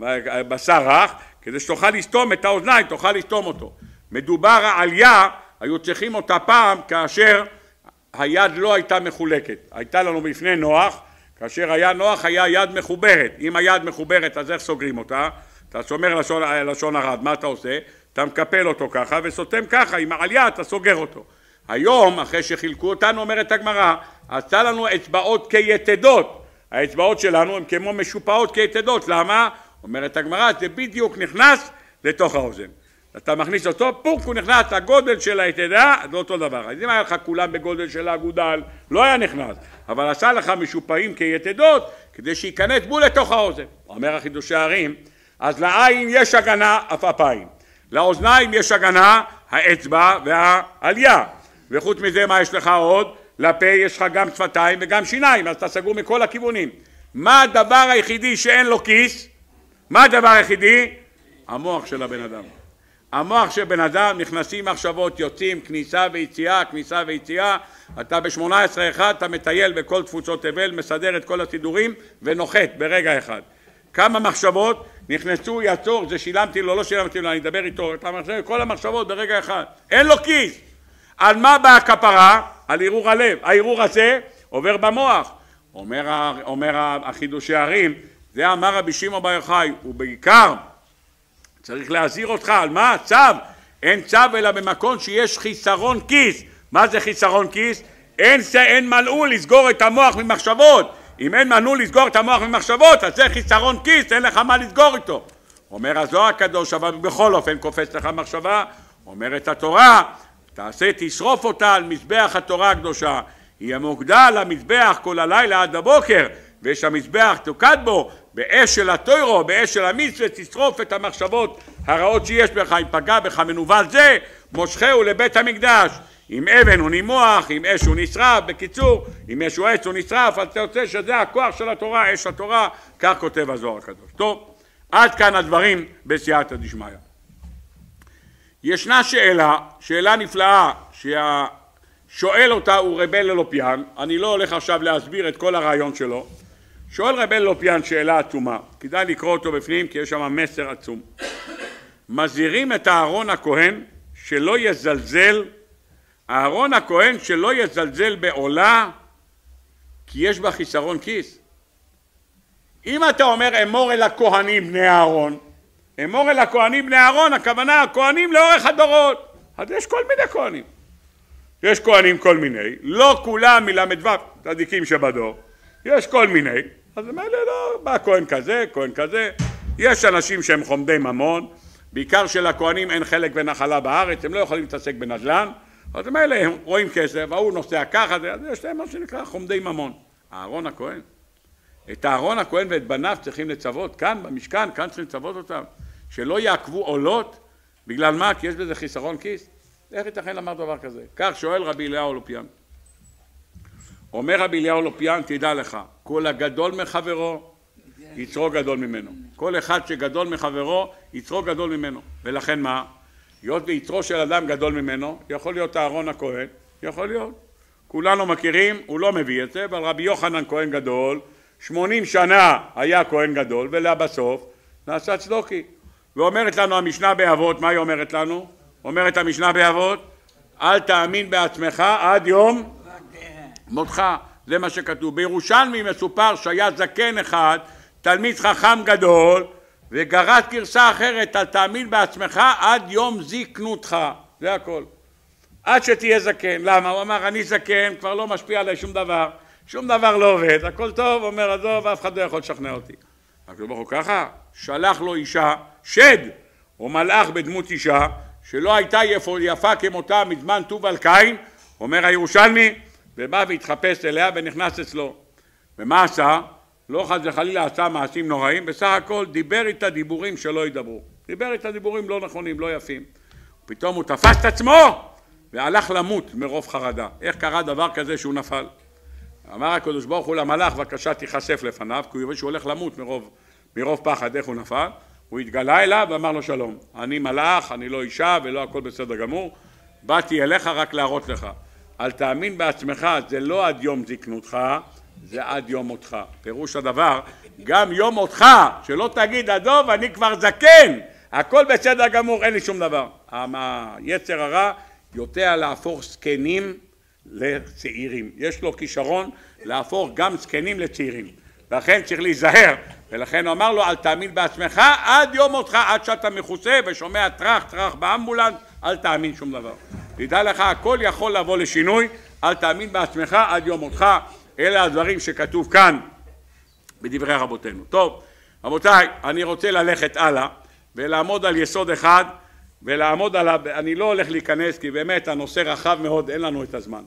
בשר רך, כדי שתוכל לסתום את האוזניים, תוכל לסתום אותו. מדובר העלייה, היו צריכים אותה פעם כאשר היד לא הייתה מחולקת. הייתה לנו בפני נוח, כאשר היה נוח היה יד מחוברת. אם היד מחוברת אז איך סוגרים אותה? אתה שומר לשון הרד, מה אתה עושה? אתה מקפל אותו ככה וסותם ככה, עם העלייה אתה סוגר אותו. היום, אחרי שחילקו אותנו, אומרת הגמרא, עשה לנו אצבעות כיתדות. האצבעות שלנו הן כמו משופעות כיתדות. למה? אומרת הגמרא, זה בדיוק נכנס לתוך האוזן. אתה מכניס אותו, פוק, הוא נכנס, הגודל של היתדה, זה אותו דבר. אז אם היה לך כולם בגודל של האגודל, לא היה נכנס. אבל עשה לך משופעים כיתדות, כדי שייכנס בול לתוך האוזן. אומר החידושי הערים, אז לעין יש הגנה עפעפיים. לאוזניים יש הגנה האצבע והעלייה. וחוץ מזה מה יש לך עוד? לפה יש לך גם שפתיים וגם שיניים, אז אתה סגור מכל הכיוונים. מה הדבר היחידי שאין לו כיס? מה הדבר היחידי? המוח של הבן אדם. המוח של בן אדם נכנסים מחשבות, יוצאים, כניסה ויציאה, כניסה ויציאה. אתה ב-18-1 אתה מטייל בכל תפוצות תבל, מסדר את כל הסידורים ונוחת ברגע אחד. כמה מחשבות נכנסו, יצור, זה שילמתי לו, לא שילמתי לו, אני אדבר איתו, כל המחשבות ברגע אחד. אין לו כיס. על מה באה הכפרה? על ערעור הלב. הערעור הזה עובר במוח. אומר החידושי הערים, זה אמר רבי שמעון בר יוחאי, ובעיקר צריך להזהיר אותך על מה? צו. אין צו אלא במקום שיש חיסרון כיס. מה זה חיסרון כיס? אין מנעול לסגור את המוח ממחשבות. אם אין מנעול לסגור את המוח ממחשבות, אז זה חיסרון כיס, אין לך מה לסגור איתו. אומר הזוהר הקדוש, אבל בכל אופן קופץ לך מחשבה. אומרת התורה, תעשה, תשרוף אותה על מזבח התורה הקדושה. יהיה מוקדש למזבח כל הלילה עד הבוקר, ויש המזבח תוקד בו באש של התוירו, באש של המצווה, תשרוף את המחשבות הרעות שיש בך. אם פגע בך מנוול זה, מושכהו לבית המקדש. עם אבן הוא נימוח, עם אש הוא נשרף. בקיצור, עם אש הוא עץ הוא נשרף. אז אתה רוצה שזה הכוח של התורה, אש התורה, כך כותב הזוהר הקדוש. טוב, עד כאן הדברים בסייעתא דשמיא. ישנה שאלה נפלאה שהשואל אותה הוא רבי אלופיאן. אני לא הולך עכשיו להסביר את כל הרעיון שלו. שואל רבי אלופיאן שאלה עצומה, כדאי לקרוא אותו בפנים כי יש שם מסר עצום. מזהירים את אהרון הכהן שלא יזלזל, אהרון הכהן שלא יזלזל בעולה כי יש בה חיסרון כיס. אם אתה אומר אמור אל הכהנים בני אהרון, אמור אל הכהנים בני אהרון, הכוונה הכהנים לאורך הדורות. אז יש כל מיני כהנים. יש כהנים כל מיני, לא כולם מל"ו צדיקים שבדור, יש כל מיני, אז מילא לא, בא כהן כזה, כהן כזה, יש אנשים שהם חומדי ממון, בעיקר שלכהנים אין חלק ונחלה בארץ, הם לא יכולים להתעסק בנדל"ן, אז מילא הם רואים כסף, ההוא נוסע ככה, אז יש להם מה שנקרא חומדי ממון. אהרון הכהן, את אהרון הכהן ואת בניו צריכים לצוות כאן במשכן, כאן צריכים לצוות אותם, שלא יעכבו עולות, בגלל מה? כי יש בזה חיסרון כיס. איך ייתכן לומר דבר כזה? כך שואל רבי אליהו לופיאן. אומר רבי אליהו לופיאן, תדע לך, כל הגדול מחברו, יצרו גדול ממנו. כל אחד שגדול מחברו, יצרו גדול ממנו. ולכן מה? היות ויצרו של אדם גדול ממנו, יכול להיות אהרון הכהן, יכול להיות. כולנו מכירים, הוא לא מביא את זה, אבל רבי יוחנן כהן גדול, 80 שנה היה כהן גדול, ולבסוף נעשה צדוקי. ואומרת לנו המשנה באבות, מה היא אומרת לנו? אומרת המשנה באבות, אל תאמין בעצמך עד יום מותך. זה מה שכתוב. בירושלמי מסופר שהיה זקן אחד, תלמיד חכם גדול, וגרס גרסה אחרת, אל תאמין בעצמך עד יום זקנותך. זה הכל. עד שתהיה זקן. למה? הוא אמר, אני זקן, כבר לא משפיע עליי שום דבר. שום דבר לא עובד. הכל טוב, אומר, עזוב, אף אחד לא יכול לשכנע אותי. הקדוש ברוך הוא ככה, שלח לו אישה, שד, או מלאך בדמות אישה, שלא הייתה יפה כמותה מזמן תובל קין, אומר הירושלמי, ובא והתחפש אליה ונכנס אצלו. ומה עשה? לא חס וחלילה עשה מעשים נוראים, בסך הכל דיבר איתה דיבורים שלא ידברו. דיבר איתה דיבורים לא נכונים, לא יפים. פתאום הוא תפס את עצמו והלך למות מרוב חרדה. איך קרה דבר כזה שהוא נפל? אמר הקדוש ברוך הוא למלאך, בבקשה תיחשף לפניו, כי הוא יראה שהוא הולך למות מרוב פחד. איך הוא נפל? הוא התגלה אליו ואמר לו שלום, אני מלאך, אני לא אישה ולא הכל בסדר גמור, באתי אליך רק להראות לך, אל תאמין בעצמך, זה לא עד יום זקנותך, זה עד יום מותך. פירוש הדבר, גם יום מותך, שלא תגיד עזוב, אני כבר זקן, הכל בסדר גמור, אין לי שום דבר. היצר הרע יודע להפוך זקנים לצעירים, יש לו כישרון להפוך גם זקנים לצעירים, לכן צריך להיזהר, ולכן הוא אמר לו אל תאמין בעצמך עד יום מותך, עד שאתה מכוסה ושומע טרח באמבולנס, אל תאמין שום דבר. תדע לך, הכל יכול לבוא לשינוי, אל תאמין בעצמך עד יום מותך. אלה הדברים שכתוב כאן בדברי רבותינו. טוב, רבותיי, אני רוצה ללכת הלאה ולעמוד על יסוד אחד, ולעמוד עליו, אני לא הולך להיכנס כי באמת הנושא רחב מאוד, אין לנו את הזמן.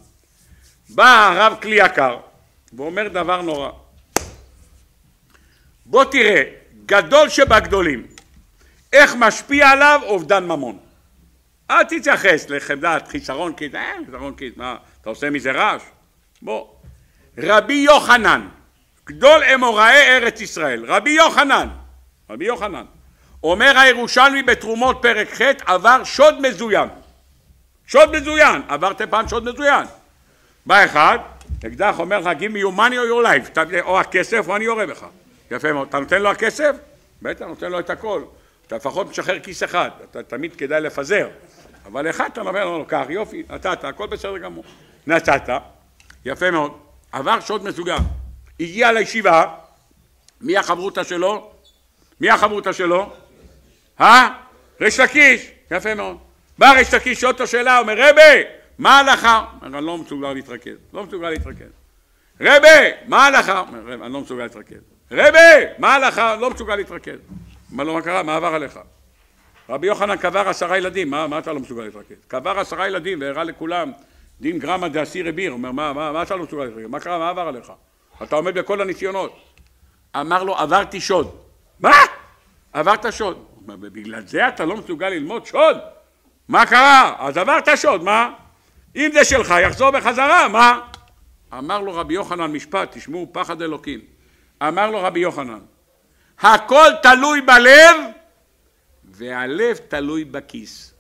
בא הרב כלי יקר ואומר דבר נורא, בוא תראה, גדול שבגדולים, איך משפיע עליו אובדן ממון. אל תתייחס לחמדת חיסרון כיס, חיסרון כיס, מה, אתה עושה מזה רעש? בוא. רבי יוחנן, גדול אמוראי ארץ ישראל, רבי יוחנן, אומר הירושלמי בתרומות פרק ח' עבר שוד מזוין. עברתם פעם שוד מזוין. בא אחד, אקדח אומר לך, give me your money or your life, או הכסף או אני יורה בך. יפה מאוד, אתה נותן לו הכסף? בטח, נותן לו את הכל. אתה לפחות משחרר כיס אחד, אתה תמיד כדאי לפזר. אבל אחד אתה אומר לו, כך, יופי, נתת, הכל בסדר גמור. נתת, יפה מאוד, עבר שוד מזוין. הגיע לישיבה, מי החברותה שלו? ריש לקיש, יפה מאוד. בא ריש לקיש, שואל אותו שאלה, אומר, רבי, מה ההלכה? אומר, אני לא מסוגל להתרכז. רבי, מה ההלכה? אומר, אני לא מסוגל להתרכז. רבי, מה ההלכה? לא מסוגל להתרכז. אומר לו, מה קרה? מה עבר עליך? רבי יוחנן קבר 10 ילדים, מה אתה לא מסוגל להתרכז? קבר 10 ילדים והראה לכולם דין גרמא דאסיר רביר. אומר, מה אתה לא מסוגל להתרכז? מה קרה? מה עבר עליך? אתה עומד בכל הניסיונות. אמר לו, עברתי שוד. מה? עברת שוד. אומר, בגלל זה אתה לא מסוגל ללמוד שוד? מה קרה? אז עברת שוד, מה? אם זה שלך, יחזור בחזרה, מה? אמר לו רבי יוחנן משפט, תשמעו, פחד אלוקים. אמר לו רבי יוחנן, הכל תלוי בלב, והלב תלוי בכיס.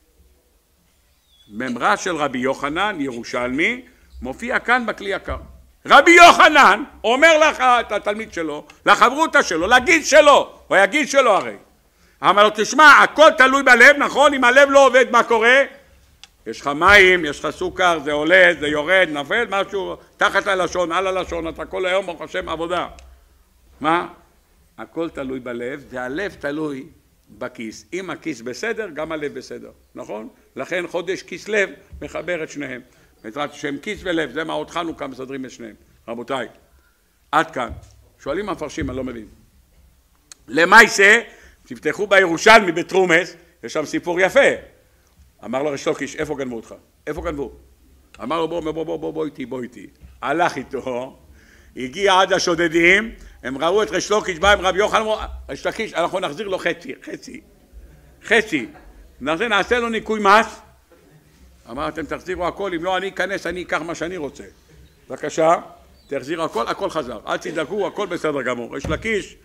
ממרה של רבי יוחנן, ירושלמי, מופיע כאן בכלי יקר. רבי יוחנן אומר לך, את התלמיד שלו, לחברותה שלו, לגיל שלו, או יגיל שלו הרי. אמר לו, תשמע, הכל תלוי בלב, נכון? אם הלב לא עובד, מה קורה? יש לך מים, יש לך סוכר, זה עולה, זה יורד, נפל, משהו, תחת הלשון, על הלשון, אתה כל היום ברוך השם עבודה. מה? הכל תלוי בלב, זה הלב תלוי בכיס. אם הכיס בסדר, גם הלב בסדר, נכון? לכן חודש כיס לב מחבר את שניהם. בעזרת השם כיס ולב, זה מעות חנוכה מסדרים את שניהם. רבותיי, עד כאן. שואלים המפרשים, אני לא מבין. למעשה, תפתחו בירושלמי בתרומס, יש שם סיפור יפה. אמר לו ריש לקיש, איפה גנבו אותך? איפה גנבו? אמר לו בוא איתי. הלך איתו, הגיע עד השודדים, הם ראו את ריש לקיש, בא עם רבי יוחנן, אמרו, ריש לקיש, אנחנו נחזיר לו חצי. נעשה לו ניקוי מס. אמר, אתם תחזירו הכל, אם לא אני אכנס, אני אקח מה שאני רוצה. בבקשה, תחזירו הכל חזר. אל תדאגו, הכל בסדר גמור. ריש לקיש,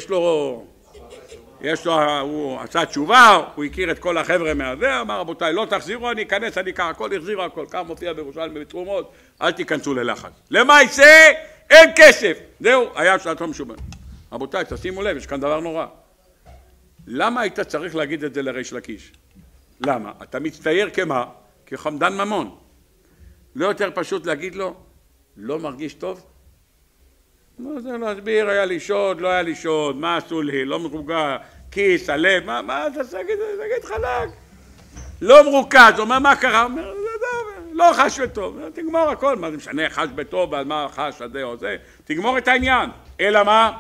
הוא עשה תשובה, הוא הכיר את כל החבר'ה מהזה, אמר רבותיי, לא תחזירו, אני אכנס, אני אקח הכל, החזירו הכל, כך מופיע בירושלים בתרומות, אל תיכנסו ללחץ. למעשה, אין כסף. זהו, היה שעתו משובן. רבותיי, תשימו לב, יש כאן דבר נורא. למה היית צריך להגיד את זה לריש לקיש? למה? אתה מצטייר כמה? כחמדן ממון. לא יותר פשוט להגיד לו, לא מרגיש טוב? לא זה להסביר, היה לי שוד, לא היה לי שוד, מה עשו לי, לא מרוגע, כיס, הלב, מה אתה תגיד חלק? לא מרוכז, הוא אומר, מה קרה? הוא אומר, לא חש בטוב, תגמור הכל, מה זה משנה, חש בטוב, ועל מה חש, הזה או זה, תגמור את העניין. אלא מה?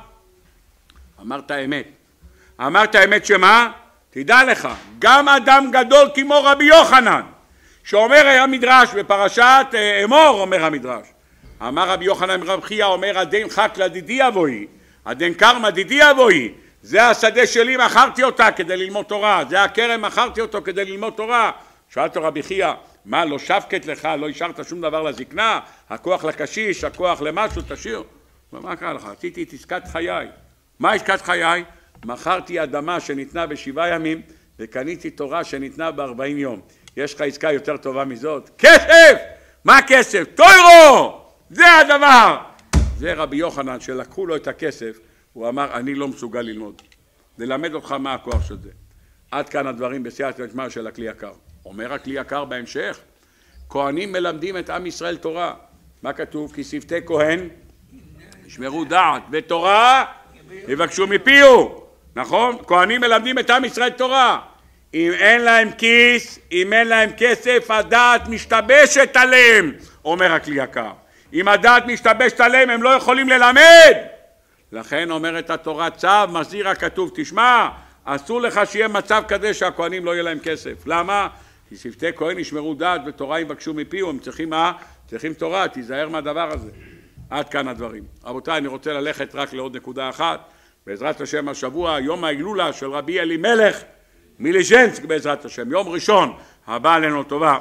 אמרת האמת שמה? תדע לך, גם אדם גדול כמו רבי יוחנן, שאומר המדרש בפרשת אמור, אומר המדרש, אמר רבי יוחנן רב חייא, אומר הדין חקלא דידי אבוי, הדין קרמא דידי אבוי, זה השדה שלי, מכרתי אותה כדי ללמוד תורה, זה הכרם, מכרתי אותו כדי ללמוד תורה. שאלת רבי חייא, מה לא שבקת לך, לא השארת שום דבר לזקנה, הכוח לקשיש, הכוח למשהו, תשאיר. ומה קרה לך? עשיתי את עסקת חיי. מה עסקת חיי? מכרתי אדמה שניתנה ב7 ימים וקניתי תורה שניתנה ב40 יום. יש לך עסקה יותר טובה מזאת? כסף! מה כסף? תוירו! זה הדבר! זה רבי יוחנן שלקחו לו את הכסף, הוא אמר אני לא מסוגל ללמוד. ללמד אותך מה הכוח של זה. עד כאן הדברים בסייעתא דשמיא של הכלי יקר. אומר הכלי יקר בהמשך, כהנים מלמדים את עם ישראל תורה. מה כתוב? כי שפתי כהן ישמרו דעת ותורה יבקשו מפיהו. נכון? כהנים מלמדים את עם ישראל תורה. אם אין להם כיס, אם אין להם כסף, הדעת משתבשת עליהם, אומר הכלי יקר. אם הדעת משתבשת עליהם, הם לא יכולים ללמד. לכן אומרת התורה צו, מזהיר הכתוב, תשמע, אסור לך שיהיה מצב כזה שהכהנים לא יהיה להם כסף. למה? כי שפתי כהן ישמרו דעת ותורה יבקשו מפיהו, הם צריכים מה? צריכים תורה, תיזהר מהדבר הזה. עד כאן הדברים. רבותיי, אני רוצה ללכת רק לעוד נקודה אחת. בעזרת השם השבוע, יום ההילולה של רבי אלימלך מליז'נסק בעזרת השם, יום ראשון, הבא עלינו טובה.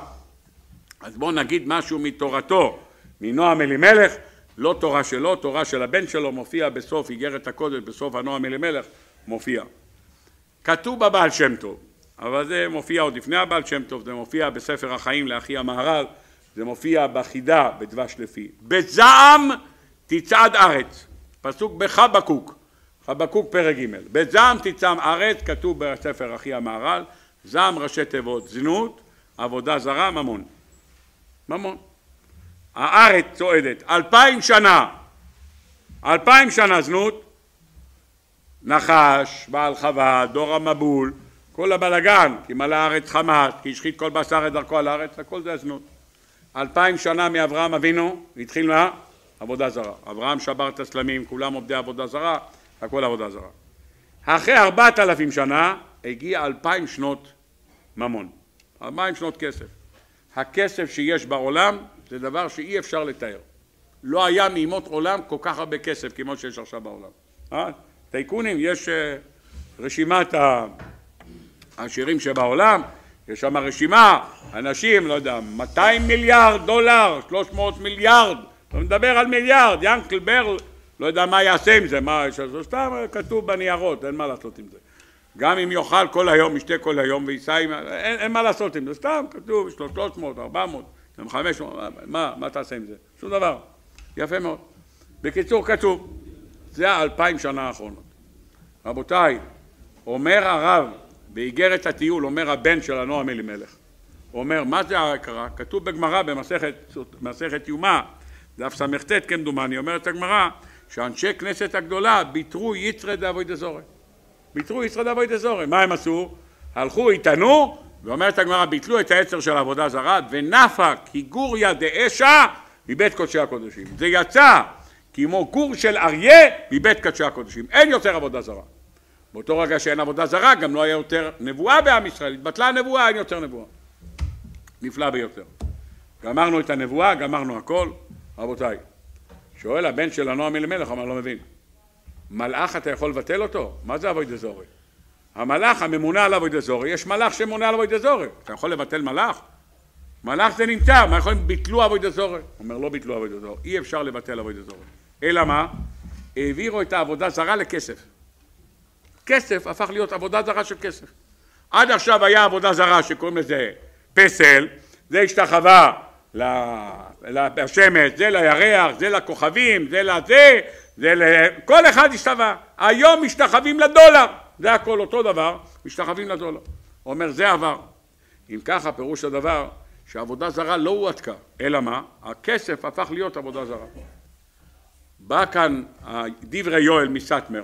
אז בואו נגיד משהו מתורתו, מנועם אלימלך, לא תורה שלו, תורה של הבן שלו, מופיע בסוף איגרת הקודש, בסוף הנועם אלימלך, מופיע. כתוב בבעל שם טוב, אבל זה מופיע עוד לפני הבעל שם טוב, זה מופיע בספר החיים לאחי המהר"ל, זה מופיע בחידה בדבש לפי. בזעם תצעד ארץ, פסוק בחבקוק, חבקוק פרק ג', בזעם תצעד ארץ, כתוב בספר אחי המהר"ל, זעם ראשי תיבות, זנות, עבודה זרה, ממון. ממון. הארץ צועדת 2000 שנה, 2000 שנה זנות, נחש, בעל חווה, דור המבול, כל הבלגן, כי מלא הארץ חמת, כי השחית כל בשר את דרכו על הארץ, הכל זה הזנות. 2000 שנה מאברהם אבינו, התחיל מה? עבודה זרה. אברהם שבר את הסלמים, כולם עובדי עבודה זרה, הכל עבודה זרה. אחרי 4000 שנה, הגיע 2000 שנות ממון. 2000 שנות כסף. הכסף שיש בעולם, זה דבר שאי אפשר לתאר. לא היה מימות עולם כל כך הרבה כסף כמו שיש עכשיו בעולם. טייקונים, יש רשימת העשירים שבעולם, יש שם רשימה, אנשים, לא יודע, 200 מיליארד דולר, 300 מיליארד, אתה מדבר על מיליארד, ינקל ברל, לא יודע מה יעשה עם זה, מה, סתם כתוב בניירות, אין מה לעשות עם זה. גם אם יאכל כל היום, ישתה כל היום וייסע עם, אין מה לעשות עם זה, סתם כתוב, 300, 400, 500, מה תעשה עם זה? שום דבר. יפה מאוד. בקיצור כתוב, זה 2000 שנה האחרונות. רבותיי, אומר הרב, באיגרת הטיול, אומר הבן של הנועם אלימלך, הוא אומר, מה זה ההכרה? כתוב בגמרא במסכת יומא, דף ס"ט כמדומני, אומרת הגמרא, שאנשי כנסת הגדולה ביטרו יצרי דאבוידע זרה. ביטלו ישראל עבודה זרה. מה הם עשו? הלכו, התענו, ואומרת הגמרא, ביטלו את היצר של עבודה זרה, ונפק כגוריה דאשה מבית קודשי הקודשים. זה יצא כמו גור של אריה מבית קודשי הקודשים. אין יותר עבודה זרה. באותו רגע שאין עבודה זרה, גם לא היה יותר נבואה בעם ישראל. התבטלה הנבואה, אין יותר נבואה. נפלא ביותר. גמרנו את הנבואה, גמרנו הכל. רבותיי, שואל הבן של הנועם אלימלך, אמר, לא מבין. מלאך אתה יכול לבטל אותו? מה זה עבודה זרה? המלאך הממונה על עבודה זרה, יש מלאך שממונה על עבודה זרה. אתה יכול לבטל מלאך? מלאך זה נמצא, מה יכולים ביטלו עבודה זרה? הוא אומר, לא ביטלו עבודה זרה, אי אפשר לבטל עבודה זרה. אלא מה? העבירו את העבודה זרה לכסף. כסף הפך להיות עבודה זרה של כסף. עד עכשיו היה עבודה זרה שקוראים לזה פסל, זה השתחווה לשמש, זה לירח, זה לכוכבים, זה לזה, כל אחד השתחווה. היום משתחווים לדולר, זה הכל אותו דבר, משתחווים לדולר. הוא אומר, זה עבר. אם ככה פירוש הדבר שעבודה זרה לא הועתקה, אלא מה? הכסף הפך להיות עבודה זרה. בא כאן דברי יואל מסטמר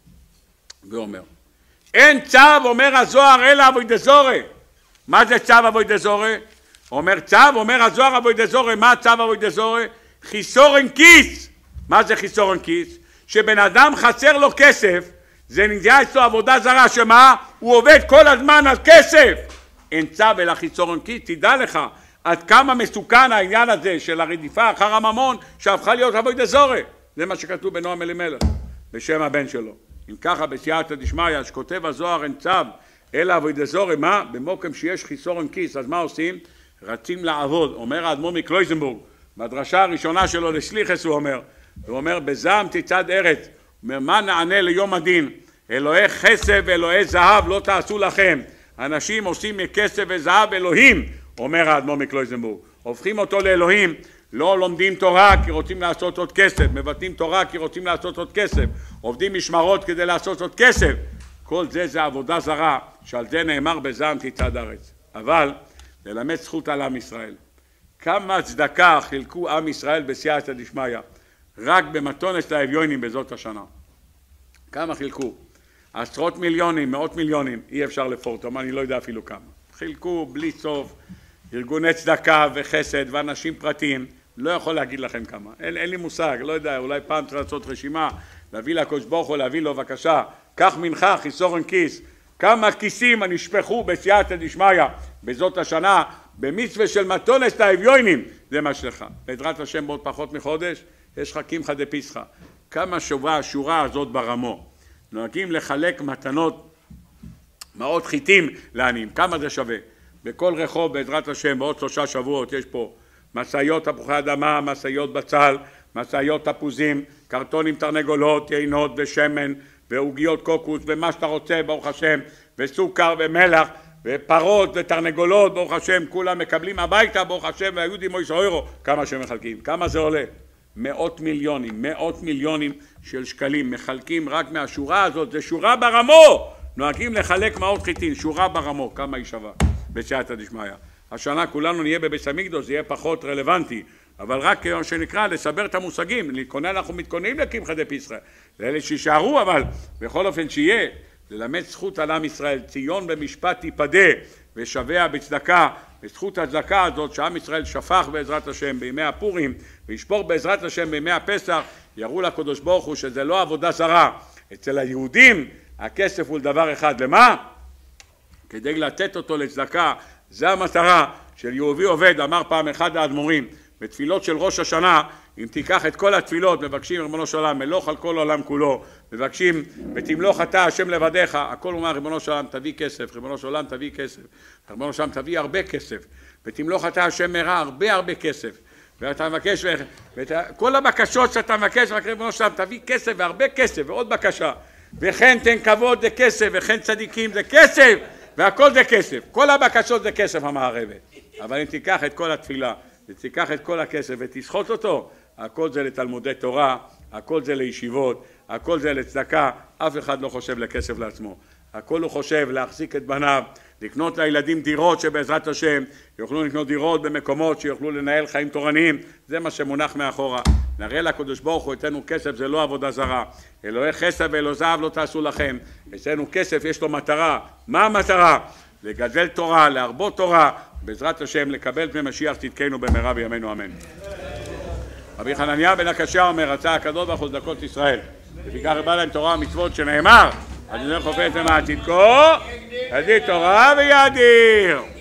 ואומר, אין צו, אומר הזוהר, אלא עבודה זרה. מה זה צו עבודה זרה? אומר צו, אומר הזוהר עבודה זרה. מה צו עבודה זרה? חיסורן כיס. מה זה חיסורן כיס? שבן אדם חסר לו כסף, זה נהיה אצלו עבודה זרה, שמה? הוא עובד כל הזמן על כסף. אין צו אלא חיסורן כיס. תדע לך עד כמה מסוכן העניין הזה של הרדיפה אחר הממון שהפכה להיות עבודה זרה. זה מה שכתוב בנועם אלימלך בשם הבן שלו. אם ככה בסייעתא דשמיא שכותב הזוהר אין צו אלא עבודה זרה, מה? במוקם שיש חיסורן כיס, אז מה עושים? רצים לעבוד. אומר האדמו"ר מקלויזנבורג בדרשה הראשונה שלו לשליחס, הוא אומר בזעם תצעד ארץ. הוא אומר, מה נענה ליום הדין? אלוהי כסף ואלוהי זהב לא תעשו לכם. אנשים עושים מכסף וזהב אלוהים, אומר האדמו"ר מקלויזנבורג, הופכים אותו לאלוהים. לא לומדים תורה כי רוצים לעשות עוד כסף, מבטאים תורה כי רוצים לעשות עוד כסף, עובדים משמרות כדי לעשות עוד כסף. כל זה עבודה זרה, שעל זה נאמר בזעם תצעד ארץ. אבל ללמד זכות על עם ישראל. כמה צדקה חילקו עם ישראל בסייעתא דשמיא, רק במתונת האביונים בזאת השנה. כמה חילקו? עשרות מיליונים, מאות מיליונים, אי אפשר לפורטם, אני לא יודע אפילו כמה. חילקו בלי סוף, ארגוני צדקה וחסד ואנשים פרטיים, לא יכול להגיד לכם כמה, אין לי מושג, לא יודע, אולי פעם צריך לעשות רשימה, להביא לקדוש ברוך הוא, להביא לו בבקשה, קח מנחה, חיסורן כיס, כמה כיסים נשפכו בסייעתא דשמיא בזאת השנה, במצווה של מתונת האביונים, זה מה שלך. בעזרת השם בעוד פחות מחודש, יש לך קמחא דפסחא. כמה שווה השורה הזאת ברמו. נוהגים לחלק מתנות, מעות חיטים לעניים, כמה זה שווה? בכל רחוב בעזרת השם בעוד 3 שבועות יש פה מסעיות תפוחי אדמה, מסעיות בצל, מסעיות תפוזים, קרטונים תרנגולות, יינות ושמן ועוגיות קוקוס ומה שאתה רוצה ברוך השם, וסוכר ומלח ופרות ותרנגולות ברוך השם, כולם מקבלים הביתה ברוך השם, והיהודים מויסוירו, כמה שמחלקים, כמה זה עולה? מאות מיליונים של שקלים מחלקים רק מהשורה הזאת, זה שורה ברמו, נוהגים לחלק מעות חיטין, שורה ברמו, כמה היא שווה בסייעתא דשמיא. השנה כולנו נהיה בבית המקדש, זה יהיה פחות רלוונטי, אבל רק שנקרא לסבר את המושגים, אנחנו מתכוננים לקמחא דפסחא, לאלה שישארו, אבל בכל אופן שיהיה, ללמד זכות על עם ישראל, ציון במשפט תיפדה ושבע בצדקה, וזכות הצדקה הזאת שעם ישראל שפך בעזרת השם בימי הפורים וישפוך בעזרת השם בימי הפסח, יראו לקדוש ברוך הוא שזה לא עבודה זרה. אצל היהודים הכסף הוא לדבר אחד, למה? כדי לתת אותו לצדקה. זה המטרה של יהודי עובד. אמר פעם אחד האדמו"רים בתפילות של ראש השנה, אם תיקח את כל התפילות, מבקשים ריבונו של עולם, מלוך על כל העולם כולו, מבקשים ותמלוך אתה השם לבדיך, הכל אומר ריבונו של עולם תביא כסף, ריבונו של עולם תביא כסף, ריבונו של עולם תביא הרבה כסף, ותמלוך אתה השם מרע הרבה כסף, ואתה מבקש, כל הבקשות שאתה מבקש, רק ריבונו של עולם תביא כסף והרבה כסף ועוד בקשה, וכן תן כבוד זה כסף, וכן צדיקים זה כסף, והכל זה כסף, כל הבקשות זה כסף המערבת. אבל אם תיקח את כל התפילה ותיקח את כל הכסף ותסחוט אותו, הכל זה לתלמודי תורה, הכל זה לישיבות, הכל זה לצדקה. אף אחד לא חושב לכסף לעצמו, הכל הוא חושב להחזיק את בניו, לקנות לילדים דירות שבעזרת השם יוכלו לקנות דירות במקומות שיוכלו לנהל חיים תורניים. זה מה שמונח מאחורה. נראה לקדוש ברוך הוא, אתנו כסף זה לא עבודה זרה, אלוהי חסד ואלוהי זהב לא תעשו לכם, אצלנו כסף יש לו מטרה. מה המטרה? לגדל תורה, להרבות תורה, בעזרת השם לקבל פני משיח צדקנו במהרה בימינו אמן. רבי חנניה בן הקשיא אומר, רצה הקדוש ברוך הוא צדקות ישראל, לפיכך הרבה להם תורה ומצוות, שנאמר, אדוני חופץ למען צדקו, ידיר תורה וידיר.